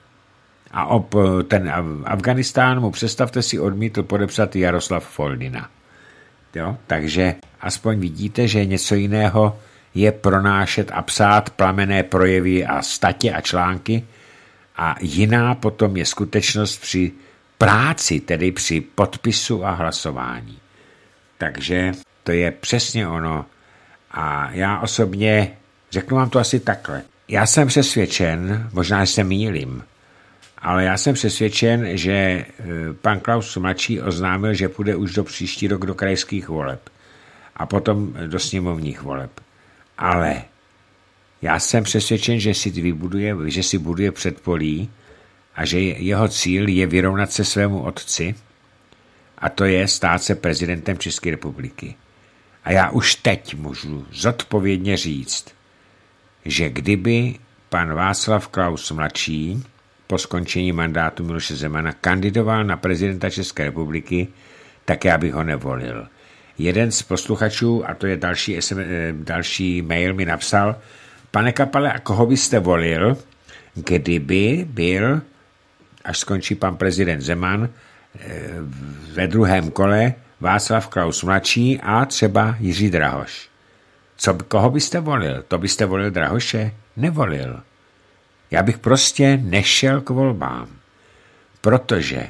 a ten Afghánistán mu, představte si, odmítl podepsat Jaroslav Foldina. Jo? Takže aspoň vidíte, že něco jiného je pronášet a psát plamenné projevy a statě a články a jiná potom je skutečnost při práci, tedy při podpisu a hlasování. Takže to je přesně ono. A já osobně, řeknu vám to asi takhle. Já jsem přesvědčen, možná se mýlím, ale já jsem přesvědčen, že pan Klaus mladší oznámil, že půjde už do příští rok do krajských voleb a potom do sněmovních voleb. Ale já jsem přesvědčen, že si buduje předpolí a že jeho cíl je vyrovnat se svému otci a to je stát se prezidentem České republiky. A já už teď můžu zodpovědně říct, že kdyby pan Václav Klaus mladší po skončení mandátu Miloše Zemana kandidoval na prezidenta České republiky, tak já bych ho nevolil. Jeden z posluchačů, a to je další mail, mi napsal: pane Kapale, a koho byste volil, kdyby byl, až skončí pan prezident Zeman, ve druhém kole Václav Klaus mladší a třeba Jiří Drahoš? Koho byste volil? To byste volil Drahoše? Nevolil. Já bych prostě nešel k volbám, protože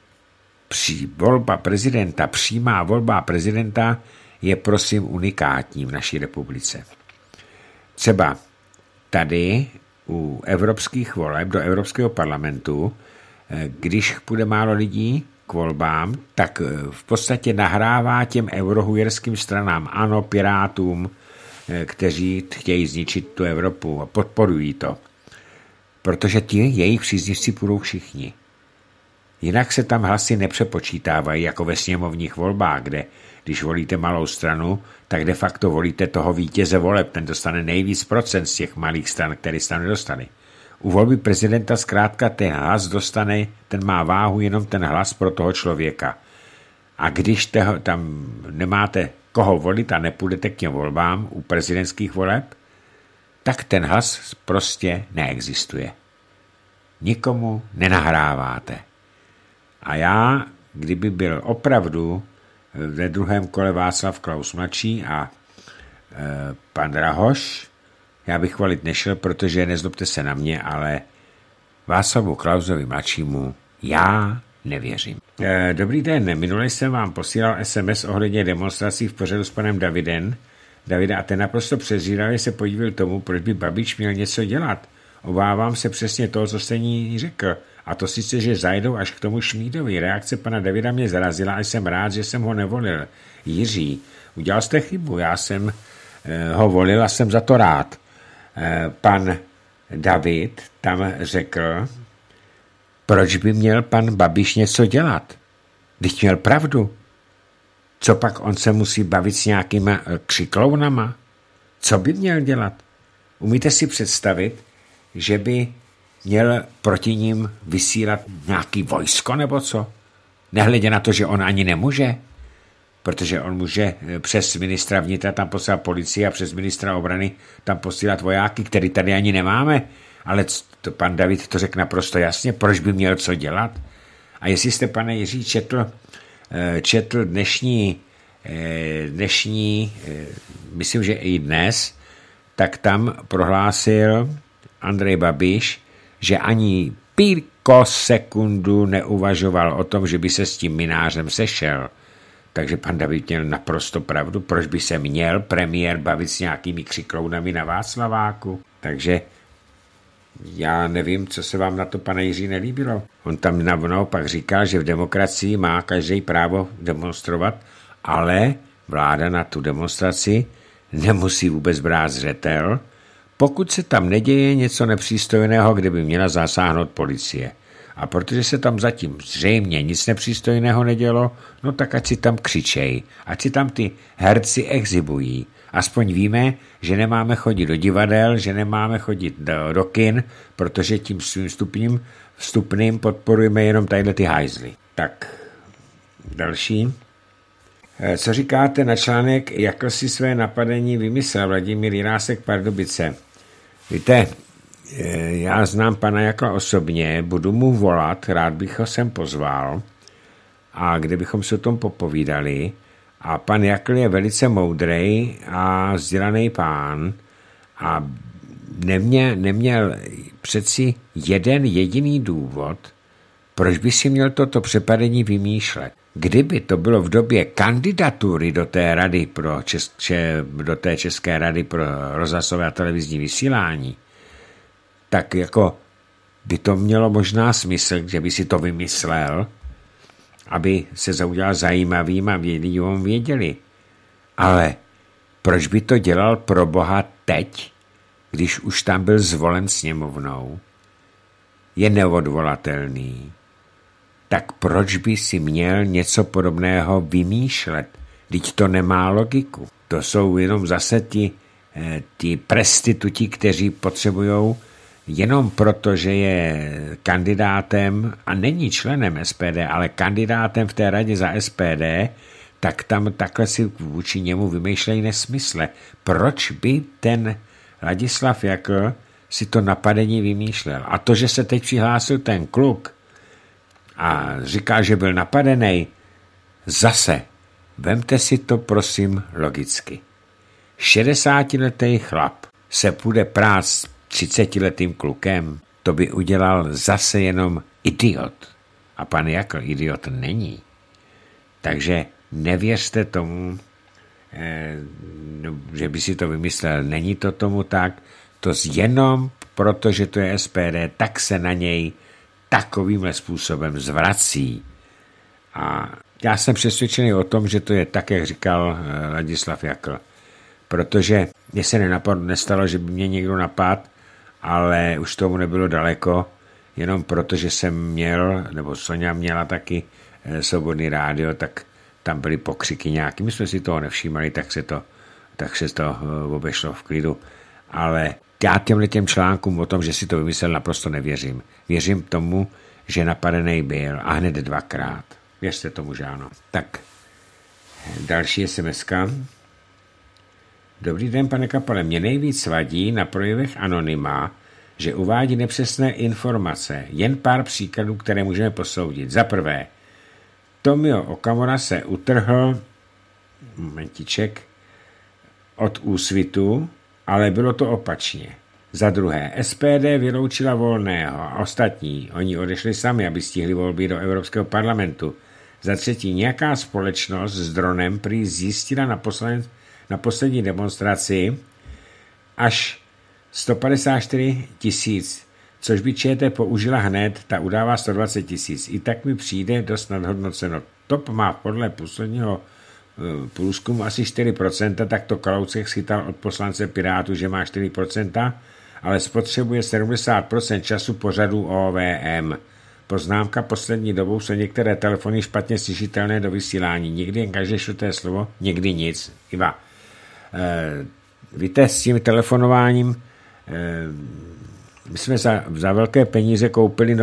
přímá volba prezidenta je prosím unikátní v naší republice. Třeba tady u evropských voleb do Evropského parlamentu, když půjde málo lidí k volbám, tak v podstatě nahrává těm eurohujerským stranám, ano, Pirátům, kteří chtějí zničit tu Evropu a podporují to. Protože ti jejich příznivci půjdou všichni. Jinak se tam hlasy nepřepočítávají jako ve sněmovních volbách, kde když volíte malou stranu, tak de facto volíte toho vítěze voleb, ten dostane nejvíc procent z těch malých stran, který se tam nedostane. U volby prezidenta zkrátka ten hlas dostane, ten má váhu jenom ten hlas pro toho člověka. A když tam nemáte koho volit a nepůjdete k těm volbám u prezidentských voleb, tak ten hlas prostě neexistuje. Nikomu nenahráváte. A já, kdyby byl opravdu ve druhém kole Václav Klaus mladší a pan Drahoš, já bych volit nešel, protože nezlobte se na mě, ale Václavu Klausovi mladšímu já nevěřím. Dobrý den, minule jsem vám posílal SMS ohledně demonstrací v pořadu s panem Davida a ten naprosto přezíravě se podíval tomu, proč by Babiš měl něco dělat. Obávám se přesně toho, co jste ní řekl. A to sice, že zajdou až k tomu Šmídovi. Reakce pana Davida mě zarazila a jsem rád, že jsem ho nevolil. Jiří, udělal jste chybu, já jsem ho volil a jsem za to rád. Pan David tam řekl, proč by měl pan Babiš něco dělat? Když měl pravdu. Co pak on se musí bavit s nějakýma křiklounama? Co by měl dělat? Umíte si představit, že by měl proti ním vysílat nějaký vojsko nebo co? Nehledě na to, že on ani nemůže. Protože on může přes ministra vnitra tam posílat policii a přes ministra obrany tam posílat vojáky, který tady ani nemáme. Ale pan David to řekl naprosto jasně, proč by měl co dělat. A jestli jste, pane Jiří, četl dnešní, myslím, že i dnes, tak tam prohlásil Andrej Babiš, že ani pikosekundu neuvažoval o tom, že by se s tím Mynářem sešel. Takže pan David měl naprosto pravdu, proč by se měl premiér bavit s nějakými křiklounami na Václaváku. Takže já nevím, co se vám na to, pane Jiří, nelíbilo. On tam naopak říkal, že v demokracii má každý právo demonstrovat, ale vláda na tu demonstraci nemusí vůbec brát zřetel, pokud se tam neděje něco nepřístojného, kde by měla zasáhnout policie. A protože se tam zatím zřejmě nic nepřístojného nedělo, no tak ať si tam křičej, ať si tam ty herci exhibují. Aspoň víme, že nemáme chodit do divadel, že nemáme chodit do kin, protože tím svým vstupným podporujeme jenom tadyhle ty hajzly. Tak, další. Co říkáte na článek, jak si své napadení vymyslel Vladimír Jirásek Pardubice? Víte, já znám pana Jakla osobně, budu mu volat, rád bych ho sem pozval a kdybychom se o tom popovídali. A pan Jakl je velice moudrej a vzdělaný pán a neměl přeci jeden jediný důvod, proč by si měl toto přepadení vymýšlet. Kdyby to bylo v době kandidatury do té rady do té České rady pro rozhlasové a televizní vysílání, tak jako by to mělo možná smysl, že by si to vymyslel, aby se zaudělal zajímavým a lidi o věděli. Ale proč by to dělal pro Boha teď, když už tam byl zvolen sněmovnou? Je neodvolatelný. Tak proč by si měl něco podobného vymýšlet? Vždyť to nemá logiku. To jsou jenom zase ti prestituti, kteří potřebují jenom proto, že je kandidátem a není členem SPD, ale kandidátem v té radě za SPD, tak tam takhle si vůči němu vymýšlejí nesmysle. Proč by ten Ladislav Jakl si to napadení vymýšlel? A to, že se teď přihlásil ten kluk a říká, že byl napadený, zase, vemte si to prosím logicky. 60letý chlap se půjde prát s 30letým klukem, to by udělal zase jenom idiot. A pan Jakl idiot není. Takže nevěřte tomu, že by si to vymyslel. Není to tomu tak. To jenom proto, že to je SPD, tak se na něj takovýmhle způsobem zvrací. A já jsem přesvědčený o tom, že to je tak, jak říkal Ladislav Jakl. Protože mně se nestalo, že by mě někdo napadl, ale už tomu nebylo daleko, jenom proto, že jsem měl, nebo Sonja měla taky Svobodný rádio, tak tam byly pokřiky nějaký. My jsme si toho nevšímali, tak se to obešlo v klidu. Ale já těm článkům o tom, že si to vymyslel, naprosto nevěřím. Věřím tomu, že napadený byl a hned dvakrát. Věřte tomu, že ano. Tak, další SMS-ka. Dobrý den, pane Kapale. Mě nejvíc vadí na projevech Anonyma, že uvádí nepřesné informace. Jen pár příkladů, které můžeme posoudit. Za prvé, Tomio Okamura se utrhl od Úsvitu, ale bylo to opačně. Za druhé, SPD vyloučila Volného a ostatní. Oni odešli sami, aby stihli volby do Evropského parlamentu. Za třetí, nějaká společnost s dronem prý zjistila na poslední demonstraci až 154 000, což by ČT použila hned, ta udává 120 000. I tak mi přijde dost nadhodnoceno. TOP má podle posledního průzkumu asi 4%, tak to Kalousek schytal od poslance Pirátů, že má 4%, ale spotřebuje 70% času pořadu OVM. Poznámka: poslední dobou jsou některé telefony špatně slyšitelné do vysílání. Někdy jen každé čtvrté slovo, někdy nic. Iva, víte, s tím telefonováním my jsme za velké peníze koupili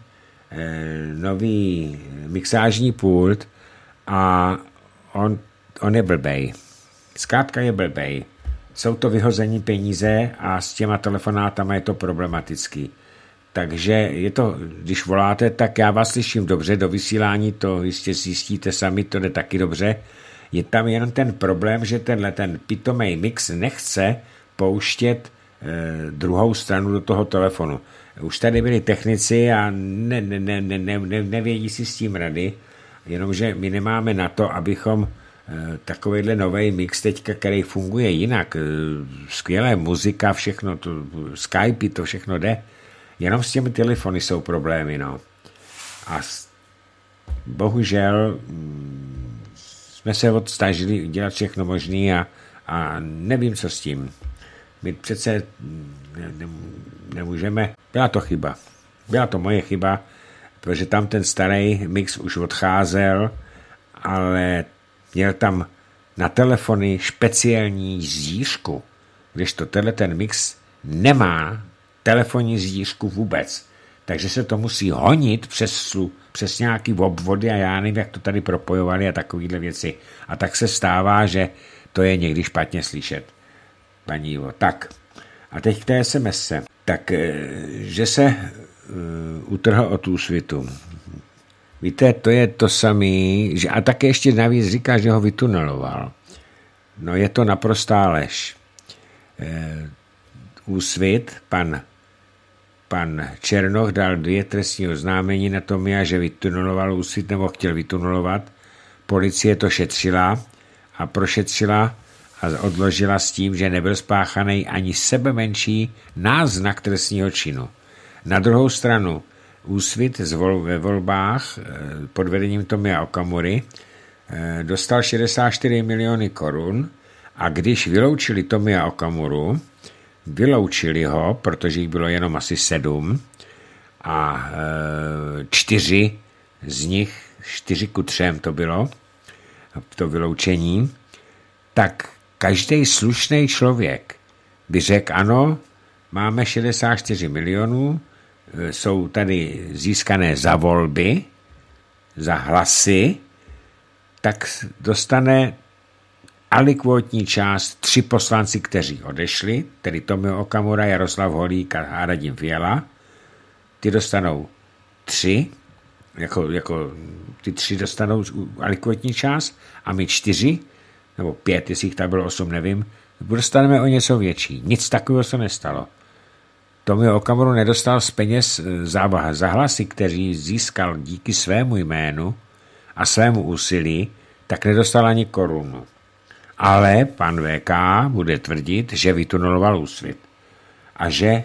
nový mixážní pult a on je blbej. Zkrátka je blbej. Jsou to vyhození peníze a s těma telefonátama je to problematický. Takže je to, když voláte, tak já vás slyším dobře, do vysílání to jistě zjistíte sami, to jde taky dobře. Je tam jen ten problém, že ten pitomej mix nechce pouštět druhou stranu do toho telefonu. Už tady byli technici a nevědí si s tím rady, jenomže my nemáme na to, abychom takovýhle nový mix teďka, který funguje jinak, skvělé muzika, všechno, Skype, to všechno jde, jenom s těmi telefony jsou problémy, no. A bohužel jsme se odstažili dělat všechno možný a nevím, co s tím. My přece nemůžeme. Byla to chyba. Byla to moje chyba, protože tam ten starý mix už odcházel, ale měl tam na telefony speciální zdířku, kdežto ten mix nemá telefonní zdířku vůbec. Takže se to musí honit přes nějaký obvody a já nevím, jak to tady propojovali a takovýhle věci. A tak se stává, že to je někdy špatně slyšet. Paní Ivo. Tak. A teď k té SMS-ce. Tak, že se utrhl od Úsvitu. Víte, to je to samý, že a také ještě navíc říká, že ho vytuneloval. No je to naprostá lež. Úsvit, pan pan Černoch dal 2 trestní oznámení na Tomia, že vytuneloval Úsvit nebo chtěl vytunelovat. Policie to šetřila a prošetřila a odložila s tím, že nebyl spáchaný ani sebemenší náznak trestního činu. Na druhou stranu Úsvit ve volbách pod vedením Tomia Okamury dostal 64 miliony korun a když vyloučili Tomia Okamuru, vyloučili ho, protože jich bylo jenom asi 7 a 4 z nich, 4-3 to bylo, to vyloučení, tak každý slušný člověk by řekl, ano, máme 64 milionů, jsou tady získané za volby, za hlasy, tak dostane alikvotní část 3 poslanci, kteří odešli, tedy Tomio Okamura, Jaroslav Holík a Radim Fiala. Ty dostanou 3, jako ty 3 dostanou alikvotní část a my 4, nebo 5, jestli jich tam bylo 8, nevím, dostaneme o něco větší. Nic takového se nestalo. Tomio Okamuru nedostal z peněz za hlasy, kteří získal díky svému jménu a svému úsilí, tak nedostal ani korunu. Ale pan VK bude tvrdit, že vytuneloval Úsvit a že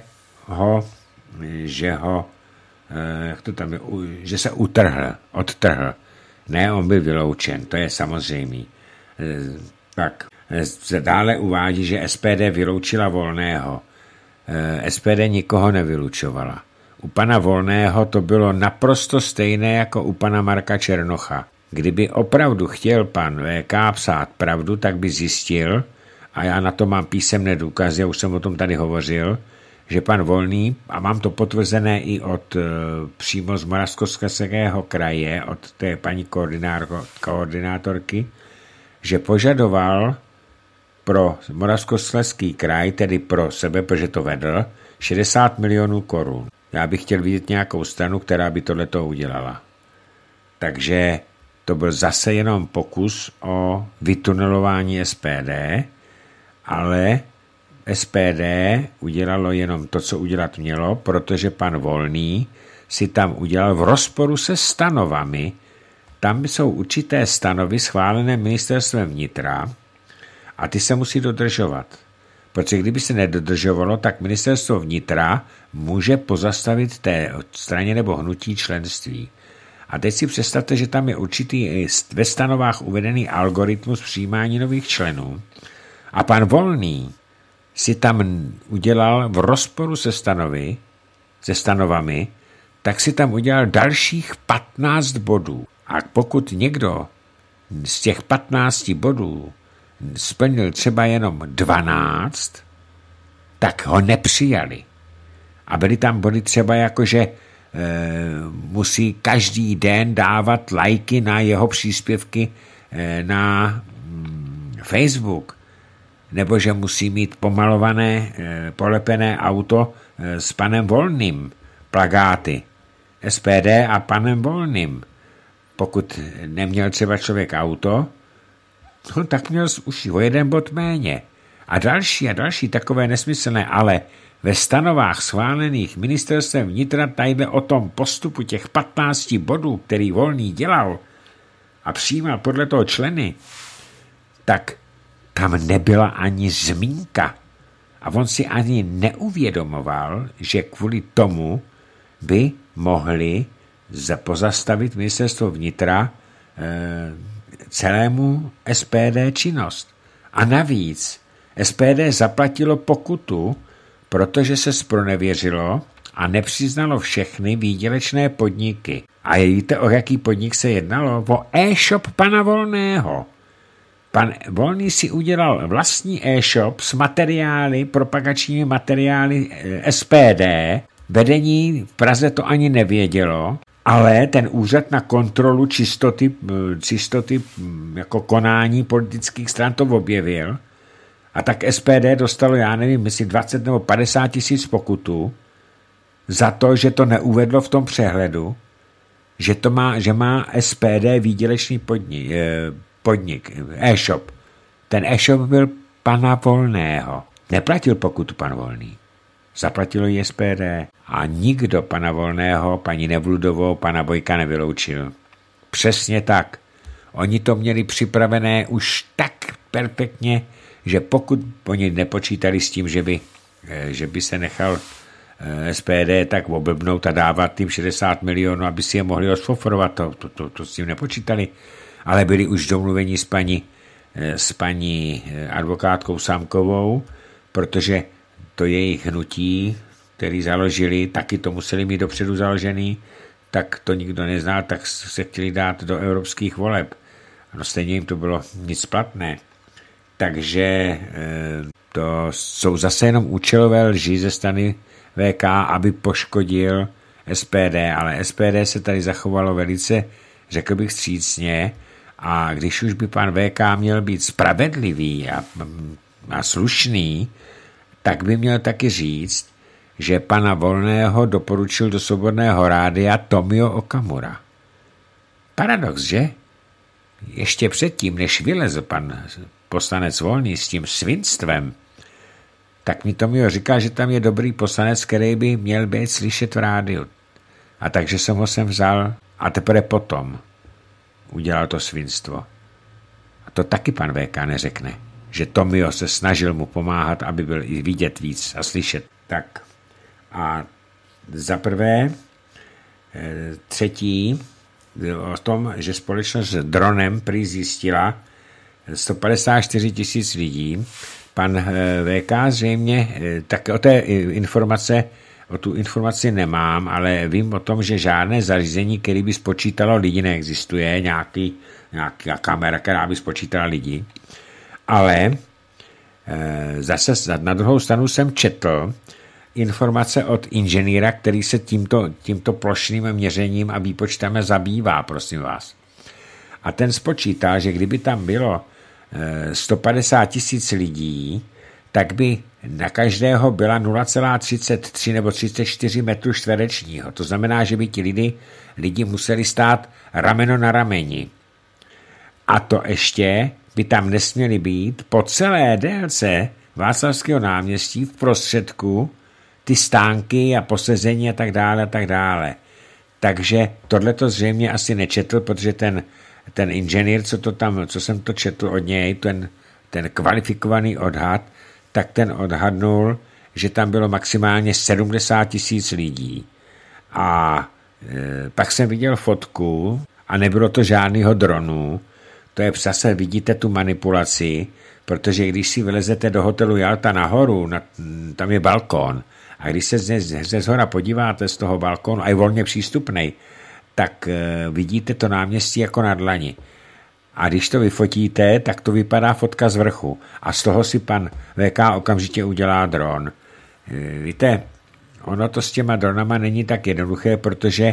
se odtrhl. Ne, on byl vyloučen, to je samozřejmý. Tak, dále uvádí, že SPD vyloučila Volného. SPD nikoho nevylučovala. U pana Volného to bylo naprosto stejné jako u pana Marka Černocha. Kdyby opravdu chtěl pan VK psát pravdu, tak by zjistil, a já na to mám písemné důkazy, já už jsem o tom tady hovořil, že pan Volný, a mám to potvrzené i od přímo z Moravskoslezského kraje, od té paní koordinátorky, že požadoval pro Moravskoslezský kraj, tedy pro sebe, protože to vedl, 60 milionů korun. Já bych chtěl vidět nějakou stranu, která by tohleto udělala. Takže to byl zase jenom pokus o vytunelování SPD, ale SPD udělalo jenom to, co udělat mělo, protože pan Volný si tam udělal v rozporu se stanovami. Tam jsou určité stanovy schválené ministerstvem vnitra a ty se musí dodržovat. Protože kdyby se nedodržovalo, tak ministerstvo vnitra může pozastavit té straně nebo hnutí členství. A teď si představte, že tam je určitý ve stanovách uvedený algoritmus přijímání nových členů a pan Volný si tam udělal v rozporu se stanovami, tak si tam udělal dalších 15 bodů. A pokud někdo z těch 15 bodů splnil třeba jenom 12, tak ho nepřijali. A byly tam body třeba jako, že musí každý den dávat lajky na jeho příspěvky na Facebook, nebo že musí mít polepené auto s panem Volným, plakáty SPD a panem Volným. Pokud neměl třeba člověk auto, tak měl už o 1 bod méně. A další takové nesmyslné, ale ve stanovách schválených ministerstvem vnitra tady o tom postupu těch 15 bodů, který Volný dělal a přijímal podle toho členy, tak tam nebyla ani zmínka. A on si ani neuvědomoval, že kvůli tomu by mohli pozastavit ministerstvo vnitra celému SPD činnost. A navíc SPD zaplatilo pokutu, protože se zpronevěřilo a nepřiznalo všechny výdělečné podniky. A víte, o jaký podnik se jednalo? O e-shop pana Volného. Pan Volný si udělal vlastní e-shop s propagačními materiály SPD. Vedení v Praze to ani nevědělo, ale ten úřad na kontrolu čistoty jako konání politických stran to objevil. A tak SPD dostalo, já nevím, jestli 20 nebo 50 tisíc pokutu za to, že to neuvedlo v tom přehledu, že má SPD výdělečný podnik, e-shop. Ten e-shop byl pana Volného. Neplatil pokutu pan Volný. Zaplatilo ji SPD. A nikdo pana Volného, paní Nevludovou, pana Bojka nevyloučil. Přesně tak. Oni to měli připravené už tak perfektně, že pokud oni nepočítali s tím, že by se nechal SPD tak oblbnout a dávat tím 60 milionů, aby si je mohli osfoforovat, to s tím nepočítali. Ale byli už domluveni s paní advokátkou Sámkovou, protože to jejich hnutí, který založili, taky to museli mít dopředu založený, tak to nikdo neznal, tak se chtěli dát do evropských voleb. No stejně jim to bylo nic platné. Takže to jsou zase jenom účelové lži ze strany VK, aby poškodil SPD, ale SPD se tady zachovalo velice, řekl bych, vstřícně, a když už by pan VK měl být spravedlivý a slušný, tak by měl taky říct, že pana Volného doporučil do Svobodného rádia Tomio Okamura. Paradox, že? Ještě předtím, než vylezl pan poslanec Volný s tím svinstvem, tak mi Tomio říká, že tam je dobrý poslanec, který by měl být slyšet v rádiu. A takže jsem ho sem vzal a teprve potom udělal to svinstvo. A to taky pan VK neřekne, že Tomio se snažil mu pomáhat, aby byl i vidět víc a slyšet. Tak a za prvé, třetí, o tom, že společnost s dronem prý zjistila 154 000 lidí. Pan VK zřejmě, tak o tu informaci nemám, ale vím o tom, že žádné zařízení, které by spočítalo lidi, neexistuje, nějaká kamera, která by spočítala lidi. Ale zase na druhou stranu jsem četl informace od inženýra, který se tímto plošným měřením a výpočtami zabývá, prosím vás. A ten spočítá, že kdyby tam bylo 150 000 lidí, tak by na každého byla 0,33 nebo 34 metrů čtverečního. To znamená, že by ti lidi museli stát rameno na rameni. A to ještě by tam nesměli být po celé délce Václavského náměstí v prostředku ty stánky a posezení a tak dále a tak dále. Takže tohleto zřejmě asi nečetl, protože ten inženýr, co jsem to četl od něj, ten kvalifikovaný odhad, tak ten odhadnul, že tam bylo maximálně 70 000 lidí. A pak jsem viděl fotku a nebylo to žádného dronu. To je zase, vidíte tu manipulaci, protože když si vylezete do hotelu Jalta nahoru, tam je balkón, a když se ze zhora podíváte z toho balkónu, a je volně přístupnej, tak vidíte to náměstí jako na dlani. A když to vyfotíte, tak to vypadá fotka z vrchu. A z toho si pan VK okamžitě udělá dron. Víte, ono to s těma dronama není tak jednoduché, protože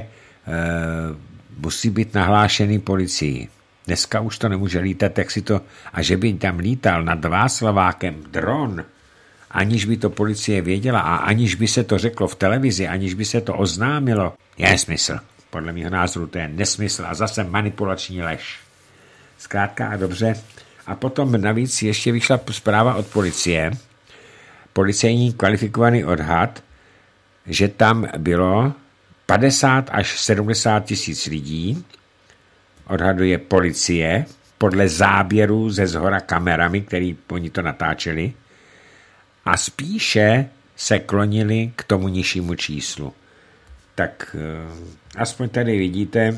musí být nahlášený policii. Dneska už to nemůže lítat, a že by tam lítal nad Václavákem dron, aniž by to policie věděla a aniž by se to řeklo v televizi, aniž by se to oznámilo, je nesmysl. Podle mého názoru to je nesmysl a zase manipulační lež. Zkrátka a dobře. A potom navíc ještě vyšla zpráva od policie, policejní kvalifikovaný odhad, že tam bylo 50 až 70 000 lidí, odhaduje policie, podle záběrů ze zhora kamerami, který oni to natáčeli, a spíše se klonili k tomu nižšímu číslu. Tak aspoň tady vidíte,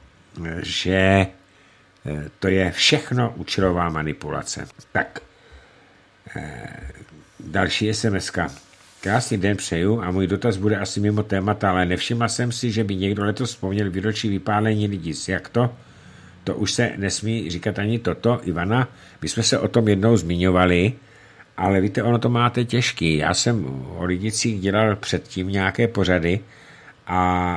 že to je všechno účelová manipulace. Tak, další SMS-ka. Krásný den přeju a můj dotaz bude asi mimo témata, ale nevšimla jsem si, že by někdo letos vzpomněl výročí vypálení lidí. Jak to? To už se nesmí říkat ani toto. Ivana, my jsme se o tom jednou zmiňovali, ale víte, ono to máte těžký. Já jsem o Lidicích dělal předtím nějaké pořady a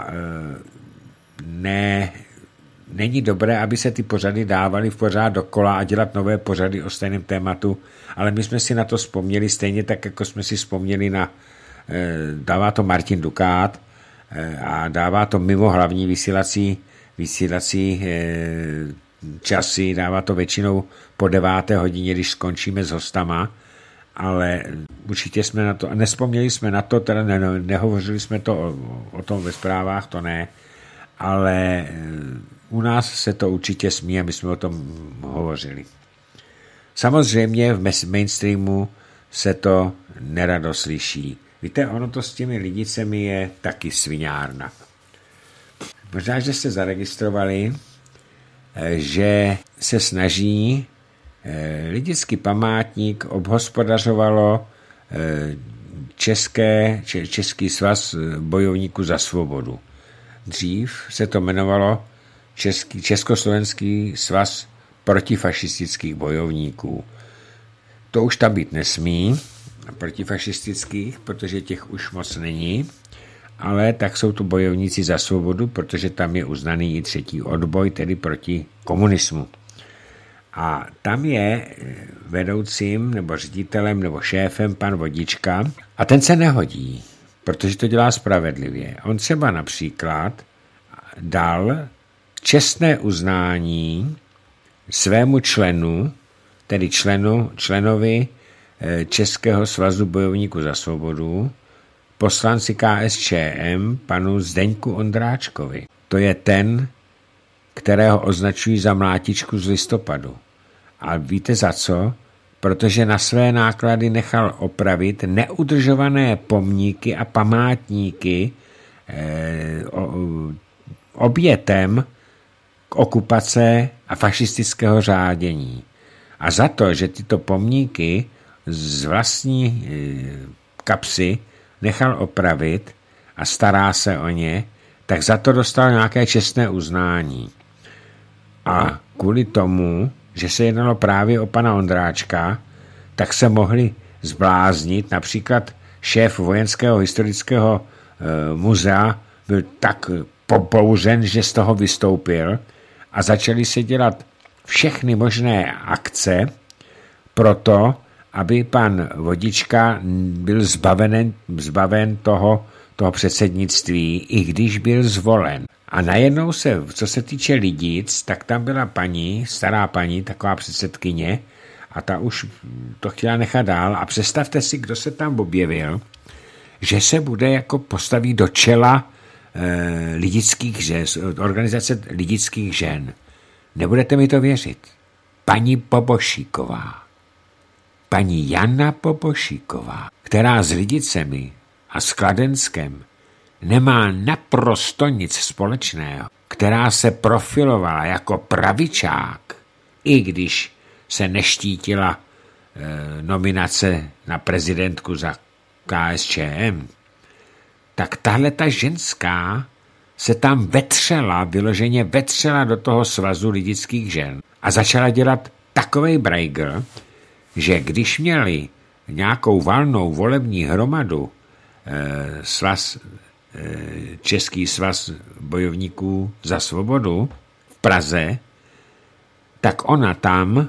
není dobré, aby se ty pořady dávaly v pořád dokola a dělat nové pořady o stejném tématu, ale my jsme si na to vzpomněli stejně tak, jako jsme si vzpomněli dává to Martin Dukát a dává to mimo hlavní vysílací časy, dává to většinou po 9. hodině, když skončíme s hostama ale určitě jsme na to, a nespomněli jsme na to, teda nehovořili jsme to o tom ve zprávách, to ne, ale u nás se to určitě smí a my jsme o tom hovořili. Samozřejmě v mainstreamu se to nerado slyší. Víte, ono to s těmi lidicemi je taky sviňárna. Možná, že jste zaregistrovali, že se snaží lidický památník obhospodařovalo Český svaz bojovníků za svobodu. Dřív se to jmenovalo Československý svaz protifašistických bojovníků. To už tam být nesmí, protifašistických, protože těch už moc není, ale tak jsou tu bojovníci za svobodu, protože tam je uznaný i třetí odboj, tedy proti komunismu. A tam je vedoucím nebo ředitelem nebo šéfem pan Vodička a ten se nehodí, protože to dělá spravedlivě. On třeba například dal čestné uznání svému členu, tedy členovi Českého svazu bojovníků za svobodu, poslanci KSČM, panu Zdeňku Ondráčkovi. To je ten, kterého označují za mlátičku z listopadu. A víte za co? Protože na své náklady nechal opravit neudržované pomníky a památníky obětem okupace a fašistického řádění. A za to, že tyto pomníky z vlastní kapsy nechal opravit a stará se o ně, tak za to dostal nějaké čestné uznání. A kvůli tomu, že se jednalo právě o pana Ondráčka, tak se mohli zbláznit. Například šéf Vojenského historického muzea byl tak pobouřen, že z toho vystoupil a začaly se dělat všechny možné akce proto, aby pan Vodička byl zbaven toho předsednictví, i když byl zvolen. A najednou se, co se týče lidic, tak tam byla stará paní, taková předsedkyně, a ta už to chtěla nechat dál. A představte si, kdo se tam objevil, že se bude jako postaví do čela lidických žen, organizace lidických žen. Nebudete mi to věřit. Paní Pobošíková. Paní Jana Pobošíková, která s Lidicemi a s Kladenskem nemá naprosto nic společného, která se profilovala jako pravičák, i když se neštítila nominace na prezidentku za KSČM, tak tahle ta ženská se tam vyloženě vetřela do toho svazu lidických žen a začala dělat takovej brejgl, že když měli nějakou valnou volební hromadu Český svaz bojovníků za svobodu v Praze, tak ona tam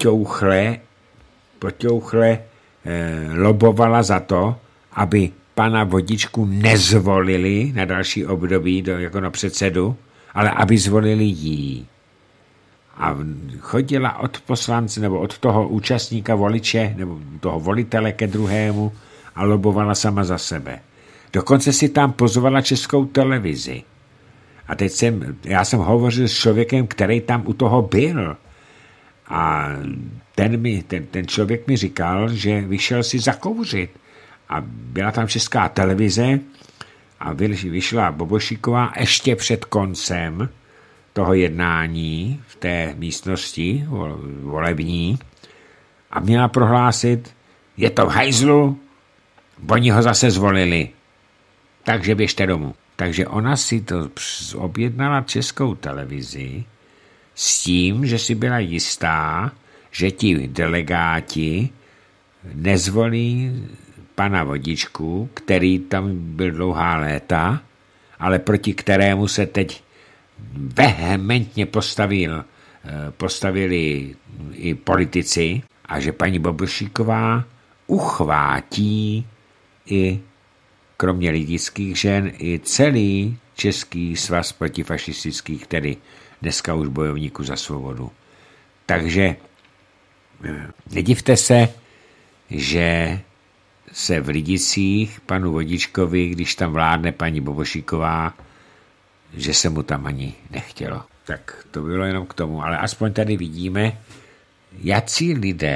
poťouchle lobovala za to, aby pana Vodičku nezvolili na další období jako na předsedu, ale aby zvolili jí. A chodila od poslance nebo od toho účastníka voliče nebo toho volitele ke druhému a lobovala sama za sebe. Dokonce si tam pozvala Českou televizi. A teď já jsem hovořil s člověkem, který tam u toho byl. A ten člověk mi říkal, že vyšel si zakouřit. A byla tam Česká televize a vyšla Bobošíková ještě před koncem toho jednání v té místnosti volební a měla prohlásit, je to v hajzlu, oni ho zase zvolili, takže běžte domů. Takže ona si to objednala Českou televizi s tím, že si byla jistá, že ti delegáti nezvolí pana Vodičku, který tam byl dlouhá léta, ale proti kterému se teď vehementně postavili i politici a že paní Bobošíková uchvátí i kromě lidických žen i celý Český svaz protifašistických, tedy dneska už bojovníků za svobodu. Takže nedivte se, že se v Lidicích panu Vodičkovi, když tam vládne paní Bobošíková, že se mu tam ani nechtělo. Tak to bylo jenom k tomu, ale aspoň tady vidíme, jací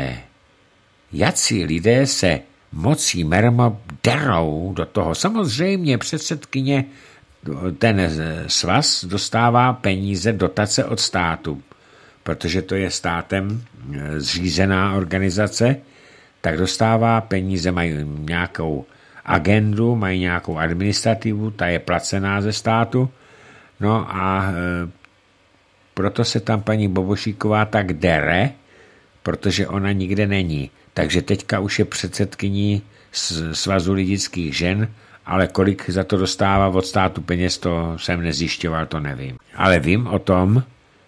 lidé se mocí mermo derou do toho. Samozřejmě předsedkyně, ten svaz dostává peníze, dotace od státu, protože to je státem zřízená organizace, tak dostává peníze, mají nějakou agendu, mají nějakou administrativu, ta je placená ze státu, no a proto se tam paní Bobošíková tak dere, protože ona nikde není. Takže teďka už je předsedkyní Svazu lidických žen, ale kolik za to dostává od státu peněz, to jsem nezjišťoval, to nevím. Ale vím o tom,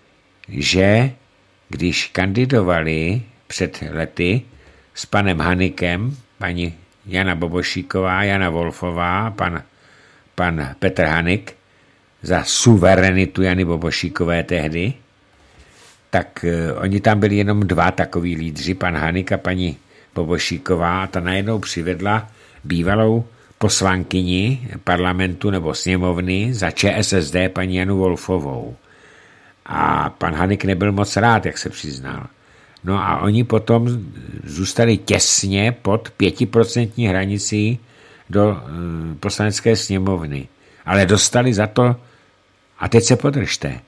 že když kandidovali před lety s panem Hanikem, paní Jana Bobošíková, Jana Wolfová, pan Petr Hanik, za suverenitu Jany Bobošíkové tehdy, tak oni tam byli jenom dva takový lídři, pan Hanik a paní Bobošíková, a ta najednou přivedla bývalou poslankyni parlamentu nebo sněmovny za ČSSD paní Janu Wolfovou. A pan Hanik nebyl moc rád, jak se přiznal. No a oni potom zůstali těsně pod 5% hranicí do poslanecké sněmovny. Ale dostali za to, a teď se podržte,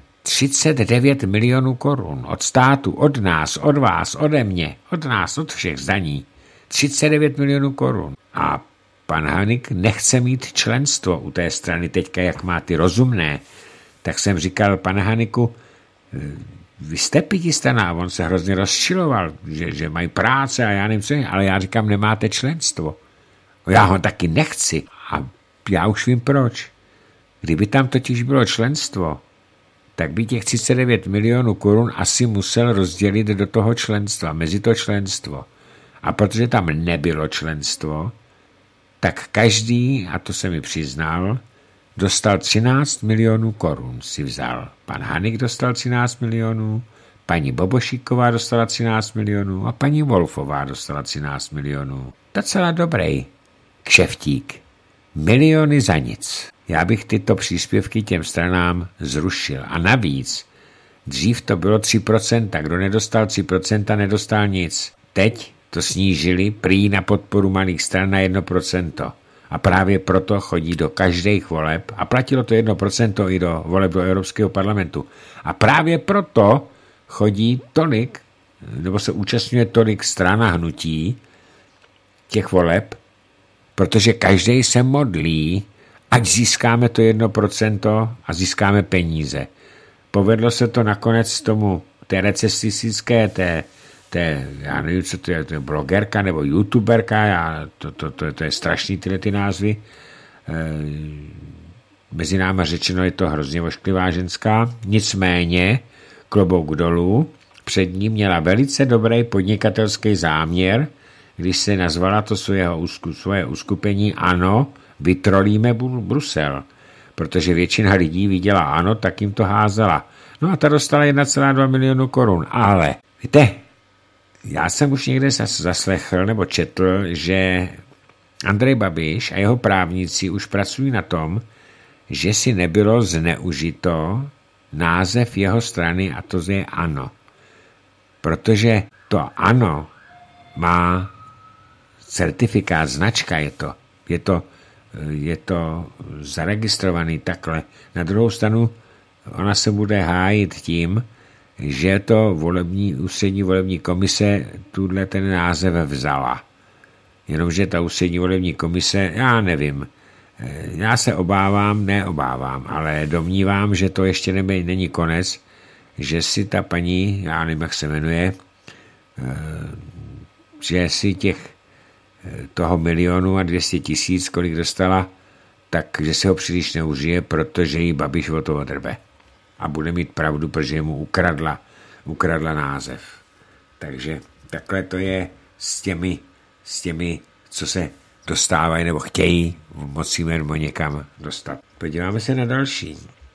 39 milionů korun od státu, od nás, od vás, ode mě, od nás, od všech zdaní. 39 milionů korun. A pan Hanik nechce mít členstvo u té strany teďka, jak má ty rozumné. Tak jsem říkal, pane Haniku, vy jste pětistrana, a on se hrozně rozčiloval, že mají práce a já nevím co, ale já říkám, nemáte členstvo. Já ho taky nechci a já už vím proč. Kdyby tam totiž bylo členstvo, tak by těch 39 milionů korun asi musel rozdělit do toho členstva, mezi to členstvo. A protože tam nebylo členstvo, tak každý, a to se mi přiznal, dostal 13 milionů korun si vzal. Pan Hanik dostal 13 milionů, paní Bobošíková dostala 13 milionů a paní Wolfová dostala 13 milionů. Docela dobrý kšeftík. Miliony za nic. Já bych tyto příspěvky těm stranám zrušil. A navíc, dřív to bylo 3%, kdo nedostal 3%, nedostal nic. Teď to snížili prý na podporu malých stran na 1%. A právě proto chodí do každých voleb, a platilo to 1% i do voleb do Evropského parlamentu. A právě proto chodí tolik, nebo se účastňuje tolik stran a hnutí těch voleb, protože každý se modlí, ať získáme to 1% a získáme peníze. Povedlo se to nakonec tomu, té recesistické, já nevím, co to je blogerka nebo youtuberka, to je strašný tyhle ty názvy. Mezi náma řečeno je to hrozně ošklivá ženská. Nicméně, klobouk dolů, před ním měla velice dobrý podnikatelský záměr, když se nazvala to svoje uskupení Ano, vytrolíme Brusel. Protože většina lidí viděla Ano, tak jim to házela. No a ta dostala 1,2 milionu korun. Ale, víte, já jsem už někde zaslechl nebo četl, že Andrej Babiš a jeho právníci už pracují na tom, že si nebylo zneužito název jeho strany, a to je Ano. Protože to Ano má certifikát, značka je to zaregistrovaný takhle. Na druhou stranu ona se bude hájit tím, že to ústřední volební komise tuhle ten název vzala. Jenomže ta ústřední volební komise, já nevím, já se neobávám, ale domnívám, že to ještě není konec, že si ta paní, já nevím, jak se jmenuje, že si toho 1 200 000, kolik dostala, takže se ho příliš neužije, protože jí Babiš o to odrbe. A bude mít pravdu, protože mu ukradla název. Takže takhle to je s těmi, co se dostávají nebo chtějí moci nebo někam dostat. Podíváme se na další.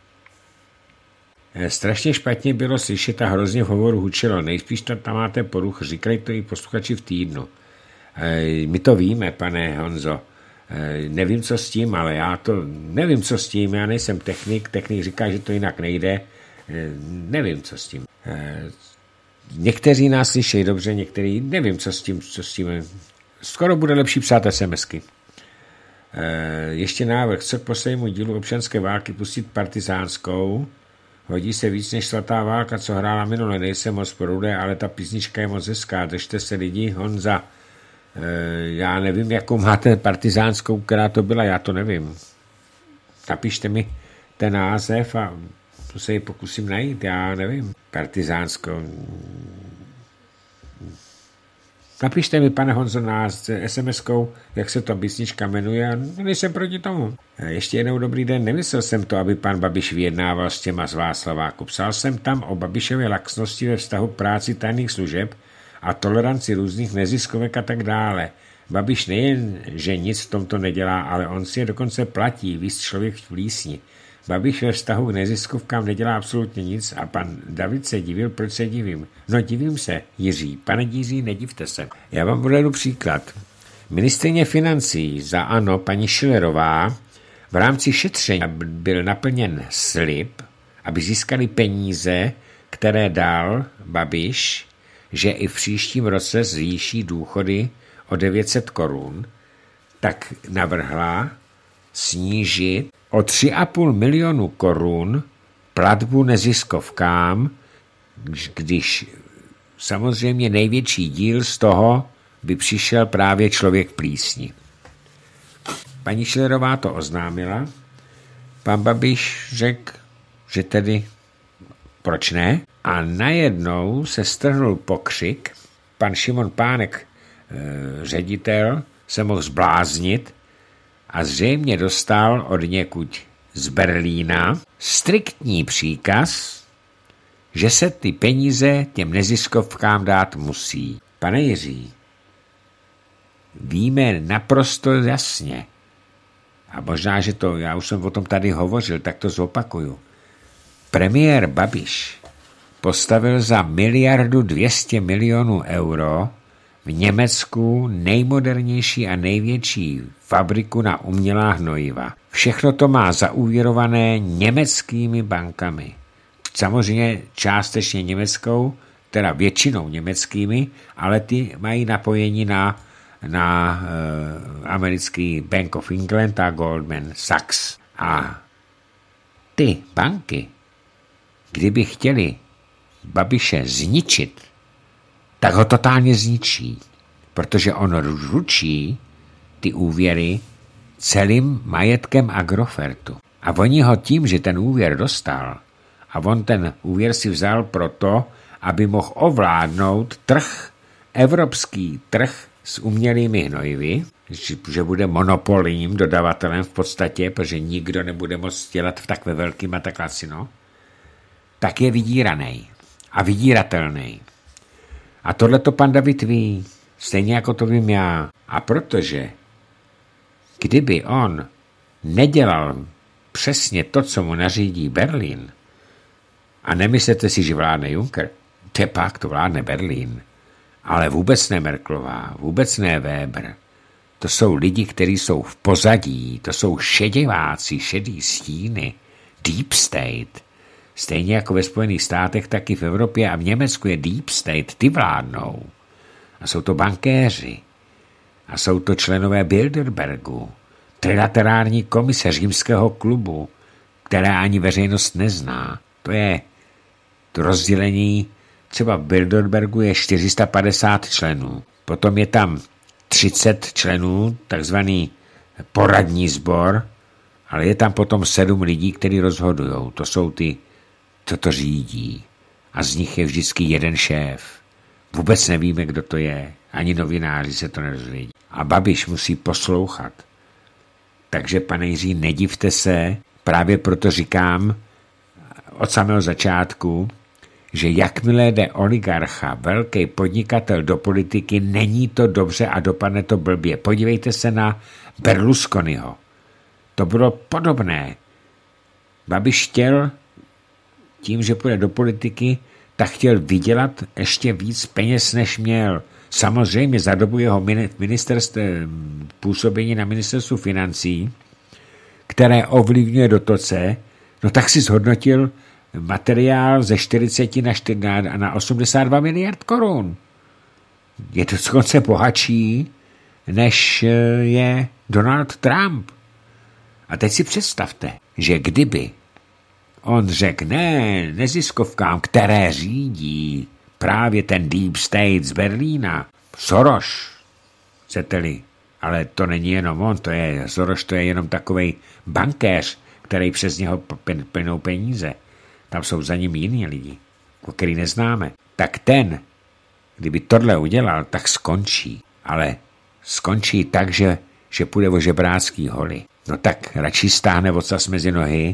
Strašně špatně bylo slyšet a hrozně v hovoru hučelo. Nejspíš tam máte poruch, říkali to i posluchači v týdnu. My to víme, pane Honzo. Nevím, co s tím, ale já to nevím, co s tím. Já nejsem technik. Technik říká, že to jinak nejde. Nevím, co s tím. Někteří nás slyšejí dobře, někteří nevím, co s tím. Skoro bude lepší psát SMSky. Ještě návrh, co k poslednímu dílu občanské války pustit partizánskou. Hodí se víc než Svatá válka, co hrála minule. Nejsem moc prudé, ale ta písnička je moc hezká. Držte se lidi, Honza. Já nevím, jakou máte partizánskou, která to byla, já to nevím. Napište mi ten název a to se ji pokusím najít, já nevím. Partizánskou. Napište mi, pane Honzo, na SMS-kou, jak se to písnička jmenuje a nejsem proti tomu. Ještě jednou dobrý den, nemyslel jsem to, aby pan Babiš vyjednával s těma z Václaváku. Psal jsem tam o Babišově laxnosti ve vztahu k práci tajných služeb a toleranci různých neziskovek a tak dále. Babiš nejen, že nic v tomto nedělá, ale on si je dokonce platí, víc člověk v plísni. Babiš ve vztahu k neziskovkám nedělá absolutně nic a pan David se divil, proč se divím. No divím se, Jiří. Pane Jiří, nedivte se. Já vám uvedu příklad. Ministryně financí za ANO, paní Schillerová, v rámci šetření byl naplněn slib, aby získali peníze, které dal Babiš, že i v příštím roce zvýší důchody o 900 korun, tak navrhla snížit o 3,5 milionu korun platbu neziskovkám, když samozřejmě největší díl z toho by přišel právě Člověk plísni. Paní Schillerová to oznámila, pan Babiš řekl, že tedy proč ne? A najednou se strhnul pokřik, pan Šimon Pánek, ředitel, se mohl zbláznit a zřejmě dostal od někud z Berlína striktní příkaz, že se ty peníze těm neziskovkám dát musí. Pane Jiří, víme naprosto jasně, a možná, že to, já už jsem o tom tady hovořil, tak to zopakuju. Premiér Babiš postavil za 1,2 miliardy euro v Německu nejmodernější a největší fabriku na umělá hnojiva. Všechno to má zaúvěrované německými bankami. Samozřejmě částečně německou, teda většinou německými, ale ty mají napojení na americký Bank of England a Goldman Sachs. A ty banky, kdyby chtěli Babiše zničit, tak ho totálně zničí, protože on ručí ty úvěry celým majetkem Agrofertu. A oni ho tím, že ten úvěr dostal, a on ten úvěr si vzal proto, aby mohl ovládnout trh, evropský trh s umělými hnojivy, že bude monopolním dodavatelem v podstatě, protože nikdo nebude moct dělat v takové velkým a tak lasino, tak je vydíraný a vydíratelný. A tohle to pan David ví, stejně jako to vím já. A protože kdyby on nedělal přesně to, co mu nařídí Berlín, a nemyslete si, že vládne Juncker, tepak to vládne Berlín, ale vůbec ne Merkelová, vůbec ne Weber. To jsou lidi, kteří jsou v pozadí, to jsou šediváci, šedý stíny, deep state. Stejně jako ve Spojených státech, tak i v Evropě a v Německu je deep state, ty vládnou. A jsou to bankéři. A jsou to členové Bilderbergu, trilaterální komise Římského klubu, které ani veřejnost nezná. To je to rozdělení, třeba v Bilderbergu je 450 členů. Potom je tam 30 členů, takzvaný poradní sbor, ale je tam potom 7 lidí, kteří rozhodujou. To jsou ty, co to řídí. A z nich je vždycky jeden šéf. Vůbec nevíme, kdo to je. Ani novináři se to nedozvědí. A Babiš musí poslouchat. Takže, pane Jiří, nedivte se, právě proto říkám od samého začátku, že jakmile jde oligarcha, velký podnikatel do politiky, není to dobře a dopadne to blbě. Podívejte se na Berlusconiho. To bylo podobné. Babiš chtěl, tím, že půjde do politiky, tak chtěl vydělat ještě víc peněz, než měl. samozřejmě za dobu jeho působení na ministerstvu financí, které ovlivňuje dotace, no tak si zhodnotil materiál ze 40 na 82 miliard korun. Je to dokonce bohatší, než je Donald Trump. A teď si představte, že kdyby on řekl ne neziskovkám, které řídí právě ten Deep State z Berlína, Soros, chcete-li, ale to není jenom on, Soros to je jenom takovej bankéř, který přes něho plynou peníze. Tam jsou za ním jiní lidi, který neznáme. Tak ten, kdyby tohle udělal, tak skončí. Ale skončí tak, že půjde o žebrácký holy. No tak radši stáhne ocas mezi nohy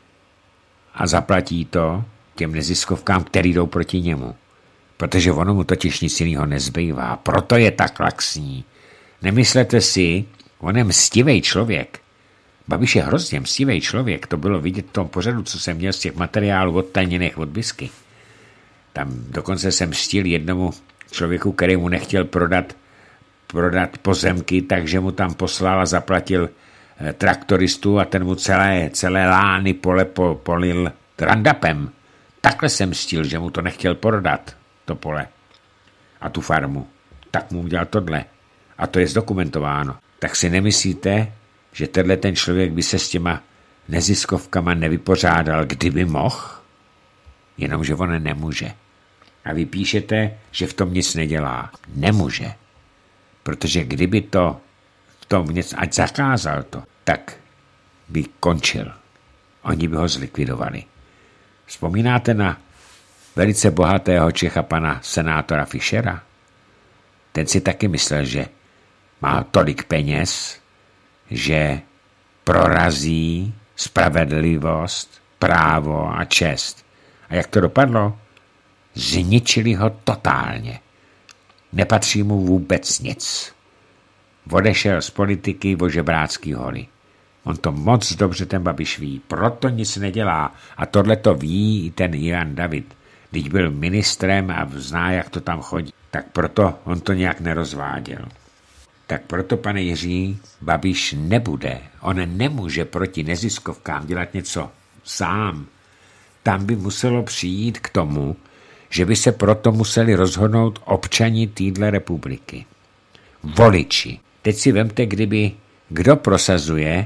a zaplatí to těm neziskovkám, který jdou proti němu. Protože ono mu totiž nic jiného nezbývá. Proto je tak laxní. Nemyslete si, on je mstivej člověk. Babiš je hrozně mstivej člověk. To bylo vidět v tom pořadu, co jsem měl z těch materiálů odtajněných od Bisky. Tam dokonce jsem mstil jednomu člověku, který mu nechtěl prodat pozemky, takže mu tam poslal a zaplatil traktoristu a ten mu celé lány pole polil Roundupem. Takhle jsem mstil, že mu to nechtěl prodat, to pole a tu farmu. Tak mu udělal tohle. A to je zdokumentováno. Tak si nemyslíte, že tenhle ten člověk by se s těma neziskovkama nevypořádal, kdyby mohl? Jenomže on nemůže. A vy píšete, že v tom nic nedělá. Nemůže. Protože kdyby to v tom něco, ať zakázal to, tak by končil. Oni by ho zlikvidovali. Vzpomínáte na velice bohatého Čecha pana senátora Fischera? Ten si taky myslel, že má tolik peněz, že prorazí spravedlivost, právo a čest. A jak to dopadlo? Zničili ho totálně. Nepatří mu vůbec nic. Odešel z politiky o žebrácký hory. On to moc dobře ten Babiš ví, proto nic nedělá. A tohle to ví i ten Ivan David. Když byl ministrem a zná, jak to tam chodí, tak proto on to nějak nerozváděl. Tak proto, pane Jiří, Babiš nebude. On nemůže proti neziskovkám dělat něco sám. Tam by muselo přijít k tomu, že by se proto museli rozhodnout občani téhle republiky. Voliči. Teď si vemte, kdyby kdo prosazuje,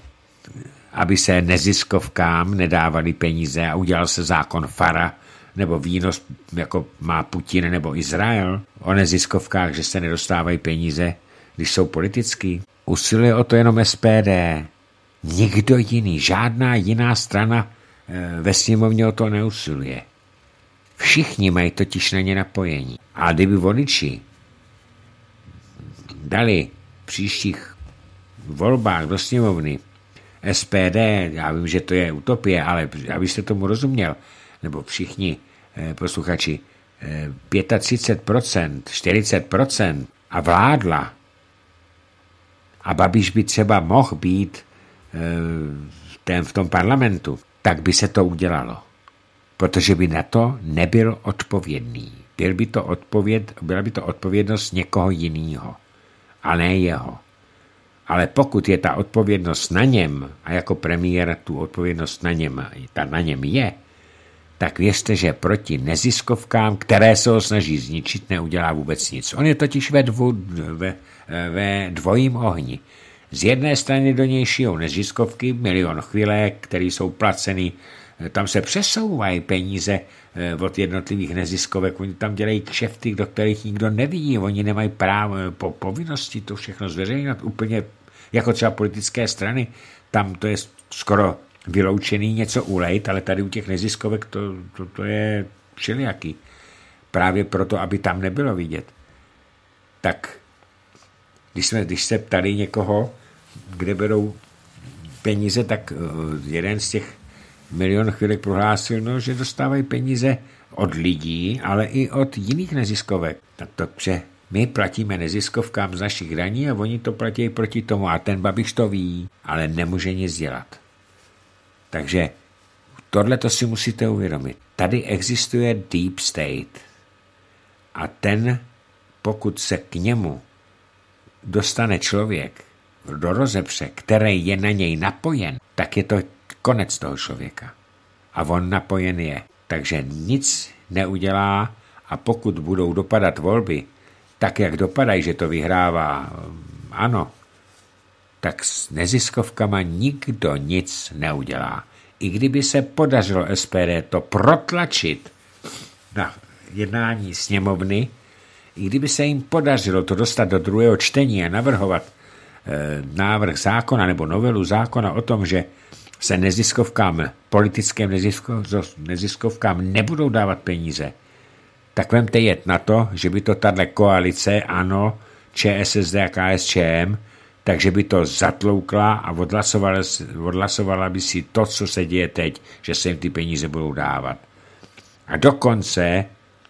aby se neziskovkám nedávali peníze a udělal se zákon Fara, nebo výnos, jako má Putin nebo Izrael, o neziskovkách, že se nedostávají peníze, když jsou politický. Usiluje o to jenom SPD. Nikdo jiný, žádná jiná strana ve sněmovně o to neusiluje. Všichni mají totiž na ně napojení. A kdyby voliči dali v příštích volbách do sněmovny SPD, já vím, že to je utopie, ale abyste tomu rozuměl, nebo všichni posluchači, 35%, 40% a vládla, a Babiš by třeba mohl být v tom parlamentu, tak by se to udělalo. Protože by na to nebyl odpovědný. Byla by to odpovědnost někoho jiného, a ne jeho. Ale pokud je ta odpovědnost na něm, a jako premiér tu odpovědnost na něm je, tak věřte, že proti neziskovkám, které se ho snaží zničit, neudělá vůbec nic. On je totiž ve dvojím ohni. Z jedné strany do něj šijou neziskovky, milion chvilek, které jsou placeny, tam se přesouvají peníze od jednotlivých neziskovek, oni tam dělají kšefty, do kterých nikdo nevidí, oni nemají právo, povinnosti to všechno zveřejnit, úplně jako třeba politické strany, tam to je skoro vyloučený něco ulejt, ale tady u těch neziskovek to je všelijaký. Právě proto, aby tam nebylo vidět. Tak když se ptali někoho, kde berou peníze, tak jeden z těch milion chvílek prohlásil, no, že dostávají peníze od lidí, ale i od jiných neziskovek. Tak to, že my platíme neziskovkám z našich daní a oni to platí proti tomu. A ten Babiš to ví, ale nemůže nic dělat. Takže tohle to si musíte uvědomit. Tady existuje Deep State a ten pokud se k němu dostane člověk do rozepře, který je na něj napojen, tak je to konec toho člověka. A on napojen je. Takže nic neudělá a pokud budou dopadat volby, tak jak dopadají, že to vyhrává ANO, tak s neziskovkama nikdo nic neudělá. I kdyby se podařilo SPD to protlačit na jednání sněmovny, i kdyby se jim podařilo to dostat do druhého čtení a navrhovat návrh zákona nebo novelu zákona o tom, že se neziskovkám, politickým neziskovkám nebudou dávat peníze, tak vemte jet na to, že by to tato koalice, ANO, ČSSD a KSČM, takže by to zatloukla a odhlasovala by si to, co se děje teď, že se jim ty peníze budou dávat. A dokonce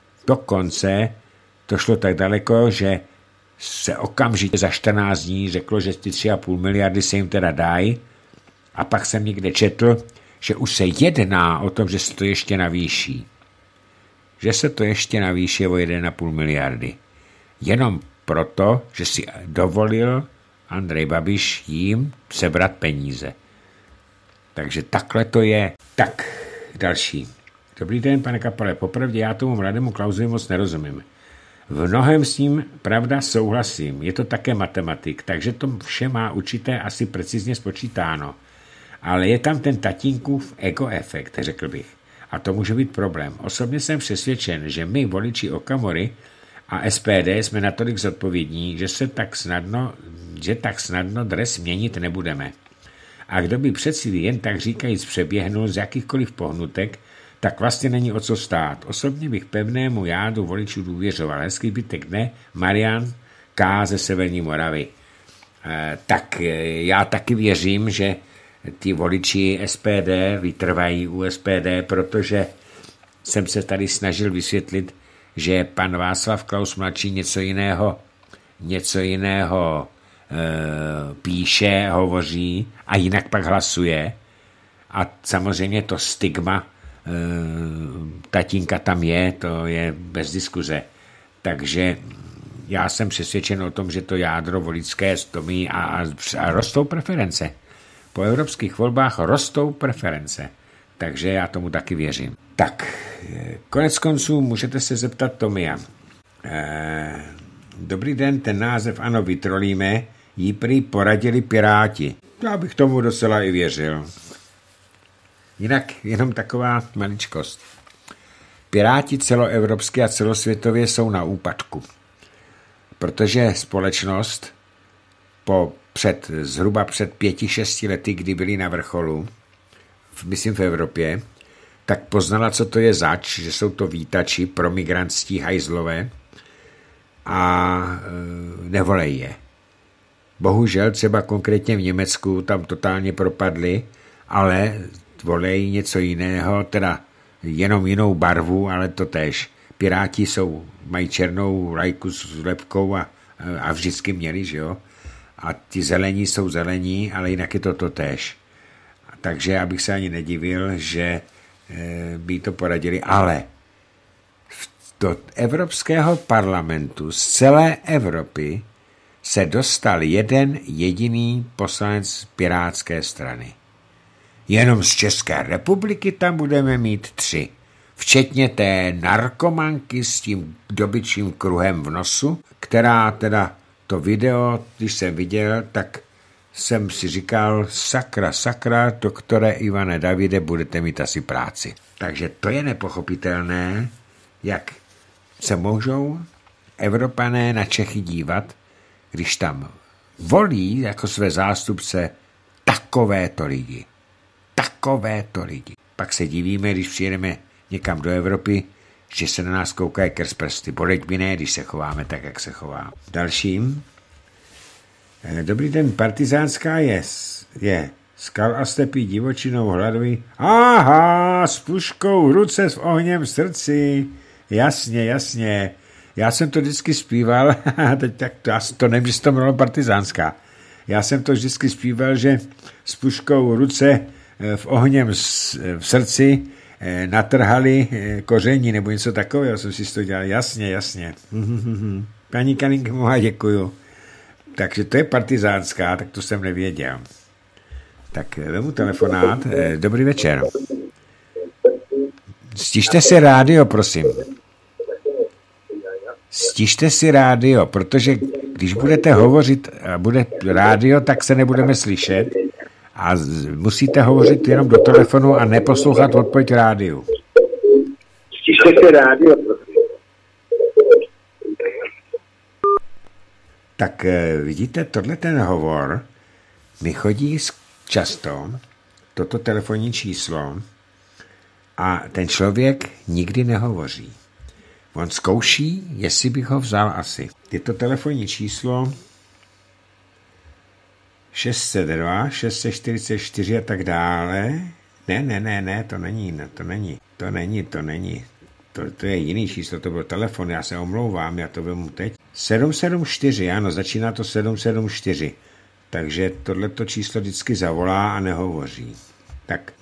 to šlo tak daleko, že se okamžitě za 14 dní řeklo, že ty 3,5 miliardy se jim teda dají a pak jsem někde četl, že už se jedná o tom, že se to ještě navýší. Že se to ještě navýší o 1,5 miliardy. Jenom proto, že si dovolil Andrej Babiš jim sebrat peníze. Takže takhle to je. Tak, další. Dobrý den, pane Kapale. Popravdě já tomu mladému Klausovi moc nerozumím. V mnohem s ním, pravda, souhlasím. Je to také matematik, takže to vše má určité asi precizně spočítáno. Ale je tam ten tatínkův ego efekt, řekl bych. A to může být problém. Osobně jsem přesvědčen, že my, voliči Okamury a SPD, jsme natolik zodpovědní, že tak snadno dres měnit nebudeme. A kdo by přeci jen tak říkajíc přeběhnul z jakýchkoliv pohnutek, tak vlastně není o co stát. Osobně bych pevnému jádu voličů důvěřoval. Hezký zbytek dne, Marian K. ze Severní Moravy. Tak já taky věřím, že ty voliči SPD vytrvají u SPD, protože jsem se tady snažil vysvětlit, že pan Václav Klaus mladší něco jiného píše, hovoří a jinak pak hlasuje. A samozřejmě to stigma tatínka tam je, to je bez diskuze. Takže já jsem přesvědčen o tom, že to jádro voličské stomí a rostou preference. Po evropských volbách rostou preference. Takže já tomu taky věřím. Tak, konec konců můžete se zeptat Tomia. Dobrý den, ten název ano vytrolíme, jí prý poradili Piráti. Já bych tomu docela i věřil. Jinak jenom taková maličkost. Piráti celoevropské a celosvětově jsou na úpadku. Protože společnost zhruba před 5-6 lety, kdy byli na vrcholu, myslím v Evropě, tak poznala, co to je zač, že jsou to vítači, promigrantští hajzlové a nevolej je. Bohužel třeba konkrétně v Německu tam totálně propadli, ale volejí něco jiného, teda jenom jinou barvu, ale to též. Piráti mají černou lajku s lepkou a vždycky měli, že jo? A ti zelení jsou zelení, ale jinak je to totéž. Takže abych se ani nedivil, že by to poradili. Ale do Evropského parlamentu z celé Evropy se dostal jeden jediný poslanec Pirátské strany. Jenom z České republiky tam budeme mít 3. Včetně té narkomanky s tím dobyčím kruhem v nosu, která teda to video, když jsem viděl, tak jsem si říkal, sakra, doktore Ivane Davide, budete mít asi práci. Takže to je nepochopitelné, jak se můžou Evropané na Čechy dívat, když tam volí jako své zástupce takovéto lidi. Pak se divíme, když přijedeme někam do Evropy, že se na nás koukají krz prsty. Boleť by ne, když se chováme tak, jak se chová. Dalším. Dobrý den, partizánská je skal a stepí divočinou hladový. Aha, s puškou v ruce s ohněm v srdci. Jasně. Já jsem to vždycky zpíval, teď tak to nevím, že to bylo partizánská. Já jsem to vždycky zpíval, že s puškou v ruce v ohněm v srdci natrhali koření nebo něco takového, jsem si to dělal. Jasně. Paní Cunningham, děkuju. Takže to je partizánská, tak to jsem nevěděl. Tak vemu telefonát. Dobrý večer. Stište si rádio, prosím. Stište si rádio, protože když budete hovořit a bude rádio, tak se nebudeme slyšet a musíte hovořit jenom do telefonu a neposlouchat odpověď rádiu. Stište si rádio, prosím. Tak vidíte, tohle ten hovor mi chodí často, toto telefonní číslo, a ten člověk nikdy nehovoří. On zkouší, jestli bych ho vzal asi. Je to telefonní číslo 602, 644 a tak dále. Ne, to není. To je jiný číslo, to byl telefon, já se omlouvám, já to vemu teď. 774, ano, začíná to 774. Takže tohleto číslo vždycky zavolá a nehovoří. Tak,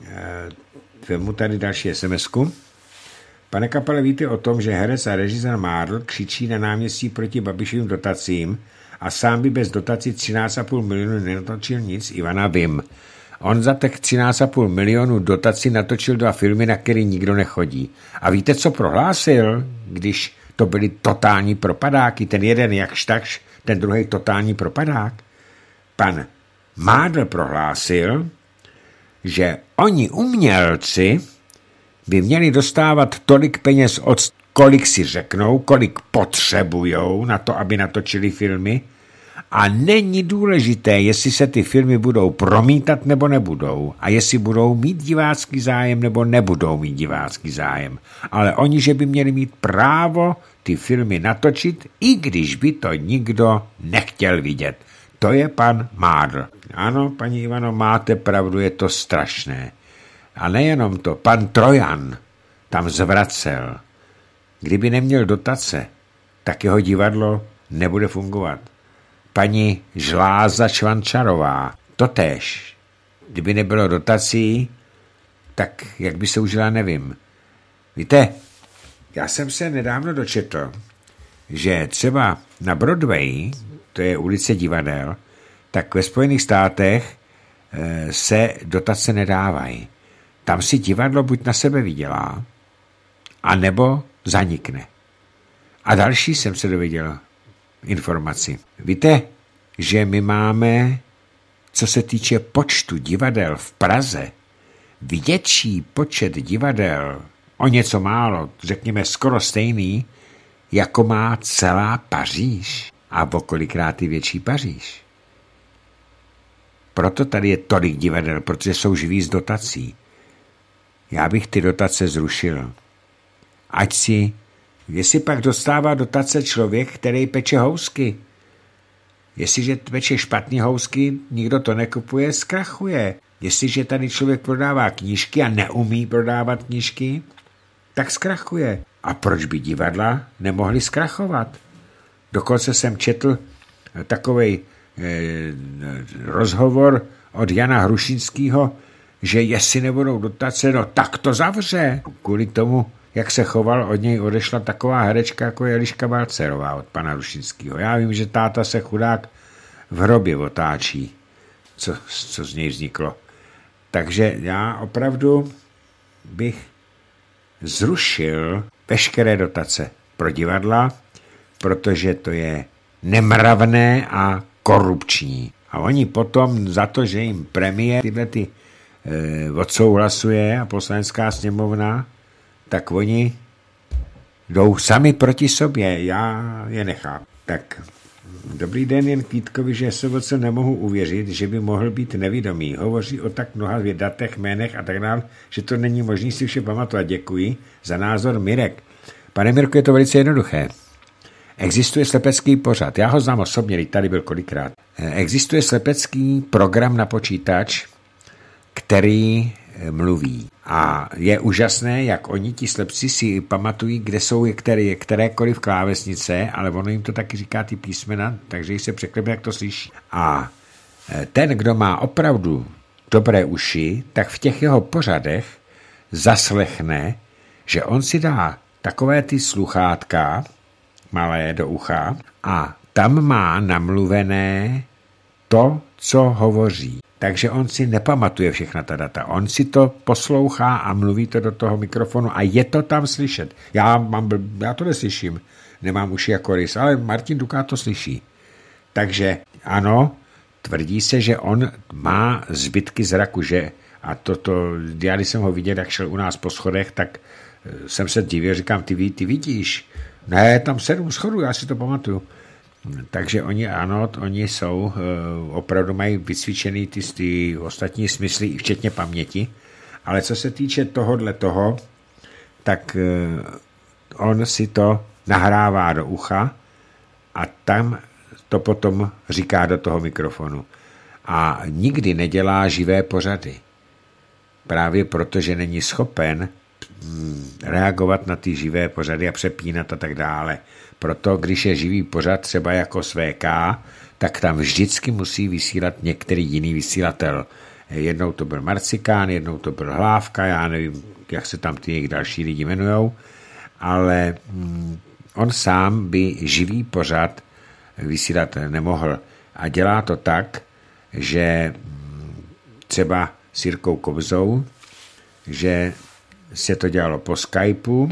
vemu tady další SMS-ku. Pane Kapale, víte o tom, že herec a režisér Mádl křičí na náměstí proti Babišovým dotacím a sám by bez dotací 13,5 milionů nenatočil nic? Ivana, vím. On za těch 13,5 milionů dotací natočil 2 filmy, na který nikdo nechodí. A víte, co prohlásil, když to byly totální propadáky? Ten jeden jakž takž, ten druhý totální propadák. Pan Mádl prohlásil, že oni umělci by měli dostávat tolik peněz, kolik si řeknou, kolik potřebujou na to, aby natočili filmy, a není důležité, jestli se ty filmy budou promítat nebo nebudou a jestli budou mít divácký zájem nebo nebudou mít divácký zájem. Ale oni, že by měli mít právo ty filmy natočit, i když by to nikdo nechtěl vidět. To je pan Mádl. Ano, paní Ivano, máte pravdu, je to strašné. A nejenom to, pan Trojan tam zvracel. Kdyby neměl dotace, tak jeho divadlo nebude fungovat. Paní Žláza Čvančarová, totéž. Kdyby nebylo dotací, tak jak by se užila, nevím. Víte, já jsem se nedávno dočetl, že třeba na Broadway, to je ulice divadel, tak ve Spojených státech se dotace nedávají. Tam si divadlo buď na sebe vydělá, anebo zanikne. A další jsem se dověděl informaci. Víte, že my máme, co se týče počtu divadel v Praze, větší počet divadel, o něco málo, řekněme skoro stejný, jako má celá Paříž. A o kolikrát je větší Paříž. Proto tady je tolik divadel, protože jsou živí z dotací. Já bych ty dotace zrušil. Jestli pak dostává dotace člověk, který peče housky. Jestliže peče špatný housky, nikdo to nekupuje, zkrachuje. Jestliže tady člověk prodává knížky a neumí prodávat knížky, tak zkrachuje. A proč by divadla nemohly zkrachovat? Dokonce jsem četl takovej rozhovor od Jana Hrušinského, že jestli nebudou dotace, no tak to zavře. Kvůli tomu, jak se choval, od něj odešla taková herečka, jako je Eliška Balcerová od pana Hrušinského. Já vím, že táta se chudák v hrobě otáčí, co z něj vzniklo. Takže já opravdu bych zrušil veškeré dotace pro divadla, protože to je nemravné a korupční. A oni potom za to, že jim premiér tyhle odsouhlasuje a poslanecká sněmovna, tak oni jdou sami proti sobě. Já je nechápu. Tak dobrý den, jen Kvítkovi, že SVC nemohu uvěřit, že by mohl být nevědomý. Hovoří o tak mnoha datech, jménech a tak dále, že to není možný si vše pamatovat. Děkuji za názor Mirek. Pane Mirku, je to velice jednoduché. Existuje slepecký pořad. Já ho znám osobně, tady byl kolikrát. Existuje slepecký program na počítač, který mluví. A je úžasné, jak oni, ti slepci, si pamatují, kde jsou kterékoliv klávesnice, ale ono jim to taky říká ty písmena, takže se překlepne, jak to slyší. A ten, kdo má opravdu dobré uši, tak v těch jeho pořadech zaslechne, že on si dá takové ty sluchátka, malé do ucha a tam má namluvené to, co hovoří. Takže on si nepamatuje všechna ta data. On si to poslouchá a mluví to do toho mikrofonu a je to tam slyšet. Já to neslyším. Nemám uši jako rys, ale Martin Duka to slyší. Takže ano, tvrdí se, že on má zbytky zraku, že a já když jsem ho viděl, jak šel u nás po schodech, tak jsem se divil, říkám, ty vidíš? Ne, tam 7 schodů, já si to pamatuju. Takže oni jsou, opravdu mají vycvičený ty ostatní smysly, včetně paměti, ale co se týče toho, tak on si to nahrává do ucha a tam to potom říká do toho mikrofonu. A nikdy nedělá živé pořady. Právě proto, že není schopen reagovat na ty živé pořady a přepínat a tak dále. Proto, když je živý pořad třeba jako SVK, tak tam vždycky musí vysílat některý jiný vysílatel. Jednou to byl Marcikán, jednou to byl Hlávka, já nevím, jak se tam ty další lidi jmenujou, ale on sám by živý pořad vysílat nemohl. A dělá to tak, že třeba s Jirkou Kobzou, že se to dělalo po Skypeu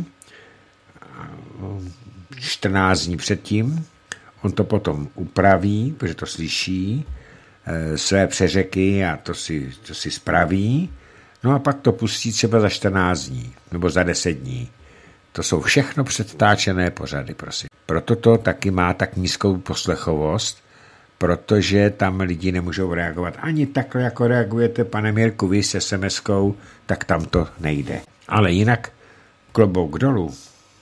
14 dní předtím, on to potom upraví, protože to slyší, své přeřeky a to si spraví, no a pak to pustí třeba za 14 dní, nebo za 10 dní. To jsou všechno předtáčené pořady, prosím. Proto to taky má tak nízkou poslechovost, protože tam lidi nemůžou reagovat ani takhle, jako reagujete, pane Mirku, vy s SMS-kou, tak tam to nejde. Ale jinak klobouk dolů.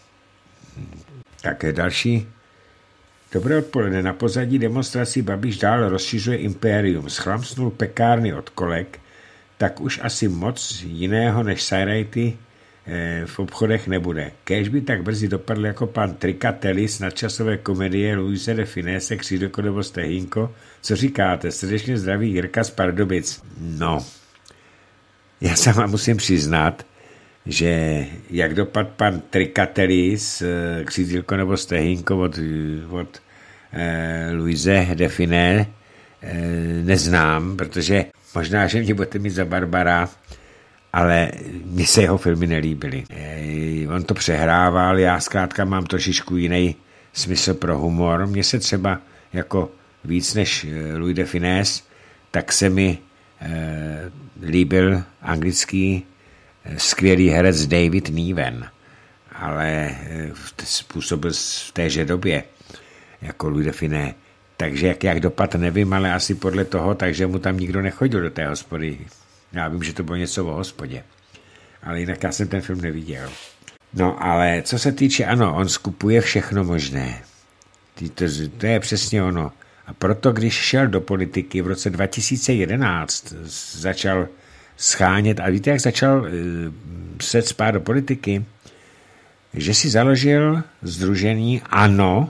Také další. Dobré odpoledne. Na pozadí demonstrací Babiš dál rozšiřuje impérium. Schlamsnul pekárny od kolek, tak už asi moc jiného než sajrajty v obchodech nebude. Kéž by tak brzy dopadl jako pan Trikatelli z nadčasové komedie Louise de Finesse, Křídoko nebo Stehínko. Co říkáte? Srdečně zdraví Jirka z Pardubic. No, já sama musím přiznat, že jak dopad pan Trikatelli z Křídko nebo Stehínko od Louise de Finesse neznám, protože možná, že mě budete mít za Barbara, ale mně se jeho filmy nelíbily. On to přehrával, já zkrátka mám trošičku jiný smysl pro humor. Mně se třeba jako víc než Louis de Finesse, tak se mi líbil anglický skvělý herec David Niven, ale způsobil v téže době jako Louis de Finesse. Takže jak dopad nevím, ale asi podle toho, takže mu tam nikdo nechodil do té hospody. Já vím, že to bylo něco o hospodě. Ale jinak já jsem ten film neviděl. No, ale co se týče, ano, on skupuje všechno možné. To je přesně ono. A proto, když šel do politiky v roce 2011, začal schánět, a víte, jak začal se cpát do politiky? Že si založil sdružení ANO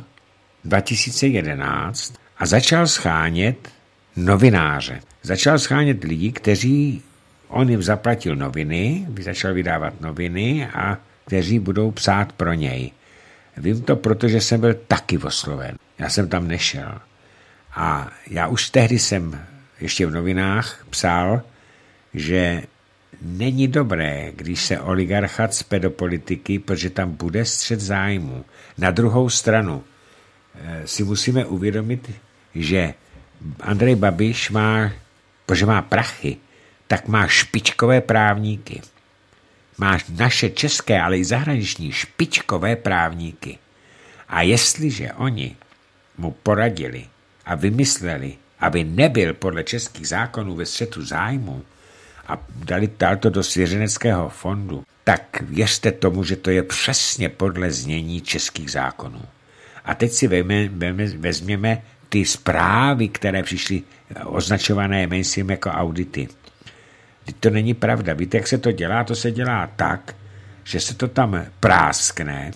2011 a začal schánět novináře. Začal schánět lidi, kteří on jim zaplatil noviny, začal vydávat noviny a kteří budou psát pro něj. Vím to, protože jsem byl taky osloven. Já jsem tam nešel. A já už tehdy jsem ještě v novinách psal, že není dobré, když se oligarcha cpe do politiky, protože tam bude střet zájmu. Na druhou stranu si musíme uvědomit, že Andrej Babiš protože má prachy, tak má špičkové právníky. Má naše české, ale i zahraniční špičkové právníky. A jestliže oni mu poradili a vymysleli, aby nebyl podle českých zákonů ve střetu zájmu a dal to do svěřeneckého fondu, tak věřte tomu, že to je přesně podle znění českých zákonů. A teď si vezměme ty zprávy, které přišly označované mainstream jako audity. To není pravda. Víte, jak se to dělá? To se dělá tak, že se to tam práskne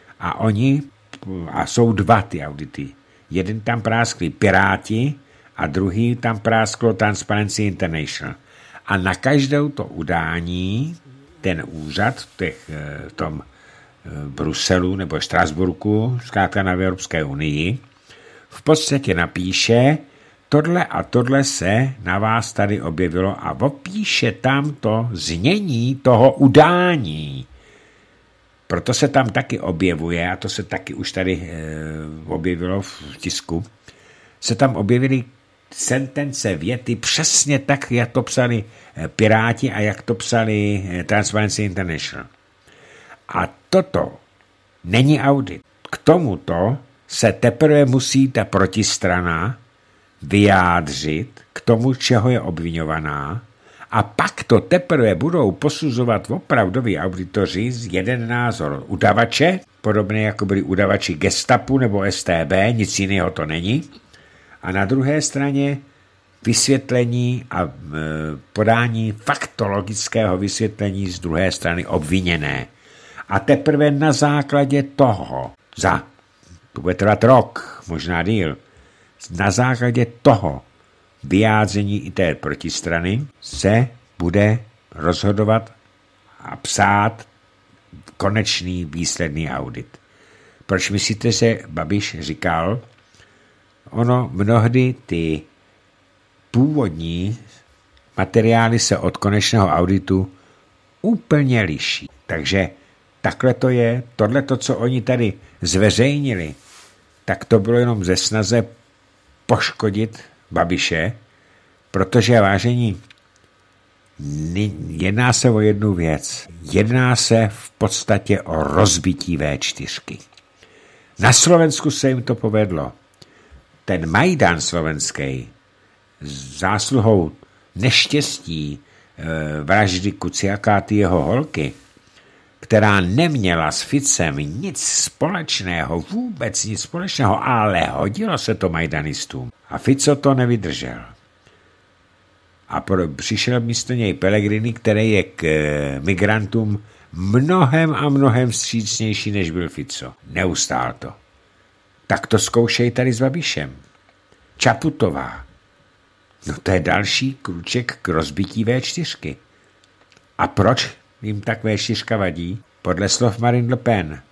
a jsou dva ty audity. Jeden tam práskli Piráti a druhý tam prásklo Transparency International. A na každou to udání ten úřad v tom Bruselu nebo Štrasburku, zkrátka na Evropské unii, v podstatě napíše, tohle a tohle se na vás tady objevilo a opíše tam to znění toho udání. Proto se tam taky objevuje, a to se taky už tady objevilo v tisku, se tam objevily sentence, věty přesně tak, jak to psali Piráti a jak to psali Transparency International. A toto není audit. K tomuto se teprve musí ta protistrana vyjádřit k tomu, čeho je obviňovaná, a pak to teprve budou posuzovat opravdoví auditoři z jeden názor. Udavače, podobně jako byli udavači Gestapu nebo STB, nic jiného to není. A na druhé straně vysvětlení a podání faktologického vysvětlení z druhé strany obviněné. A teprve na základě toho, to bude trvat rok, možná díl, na základě toho vyjádření i té protistrany se bude rozhodovat a psát konečný výsledný audit. Proč myslíte, že Babiš říkal, ono mnohdy ty původní materiály se od konečného auditu úplně liší. Takže takhle to je, tohleto, co oni tady zveřejnili, tak to bylo jenom ze snaze poškodit Babiše, protože, vážení, jedná se o jednu věc. Jedná se v podstatě o rozbití V4. Na Slovensku se jim to povedlo. Ten Majdan slovenský zásluhou neštěstí vraždy Kuciaka a jeho holky, která neměla s Ficem nic společného, vůbec nic společného, ale hodilo se to majdanistům. A Fico to nevydržel. A přišel místo něj Pellegrini, který je k migrantům mnohem a mnohem vstřícnější, než byl Fico. Neustál to. Tak to zkoušej tady s Babišem. Čaputová. No to je další kruček k rozbití V4. A proč jim tak V4 vadí? Podle slov Marine Le Pen.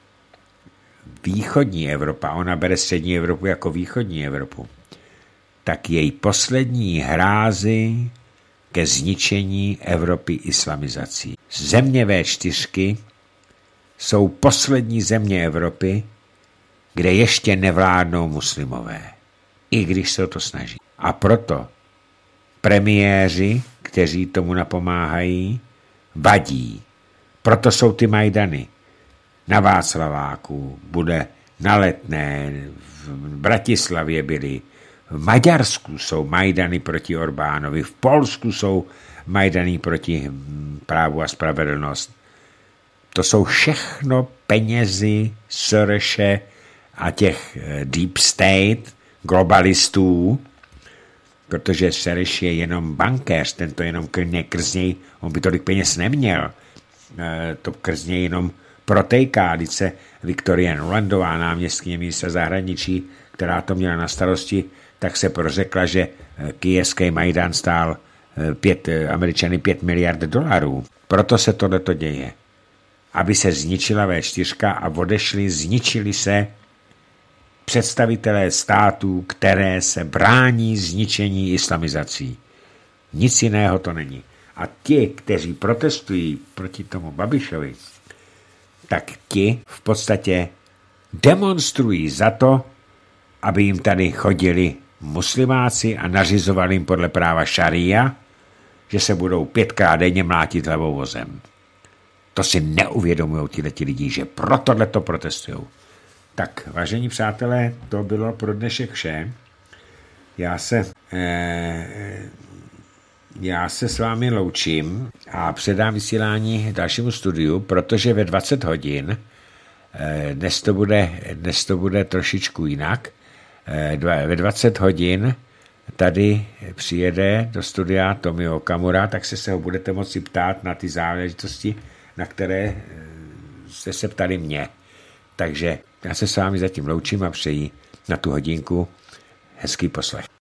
Východní Evropa, ona bere střední Evropu jako východní Evropu, tak její poslední hrázy ke zničení Evropy islamizací. Země V4 jsou poslední země Evropy, kde ještě nevládnou muslimové, i když se o to snaží. A proto premiéři, kteří tomu napomáhají, vadí. Proto jsou ty Majdany. Na Václaváku bude na Letné, v Bratislavě byli, v Maďarsku jsou Majdany proti Orbánovi, v Polsku jsou Majdany proti právu a spravedlnost. To jsou všechno penězi Soreše a těch deep state, globalistů, protože Sereš je jenom bankéř, ten to jenom krz něj, on by tolik peněz neměl, to krz něj jenom protejká. Když se Viktoria Nulandová, náměstkyně ministra zahraničí, která to měla na starosti, tak se prořekla, že kyjevský Majdan stál Američany 5 miliard dolarů. Proto se tohleto děje. Aby se zničila V4 a zničili se představitelé států, které se brání zničení islamizací. Nic jiného to není. A ti, kteří protestují proti tomu Babišovi, tak ti v podstatě demonstrují za to, aby jim tady chodili muslimáci a nařizovali jim podle práva šaria, že se budou 5krát denně mlátit hlavou o zem. To si neuvědomují ti lidi, že pro tohleto protestují. Tak, vážení přátelé, to bylo pro dnešek vše. Já se s vámi loučím a předám vysílání dalšímu studiu, protože ve 20 hodin, dnes to bude trošičku jinak, ve 20 hodin tady přijede do studia Tomio Okamura, tak se ho budete moci ptát na ty záležitosti, na které jste se ptali mě. Takže já se s vámi zatím loučím a přeji na tu hodinku hezký poslech.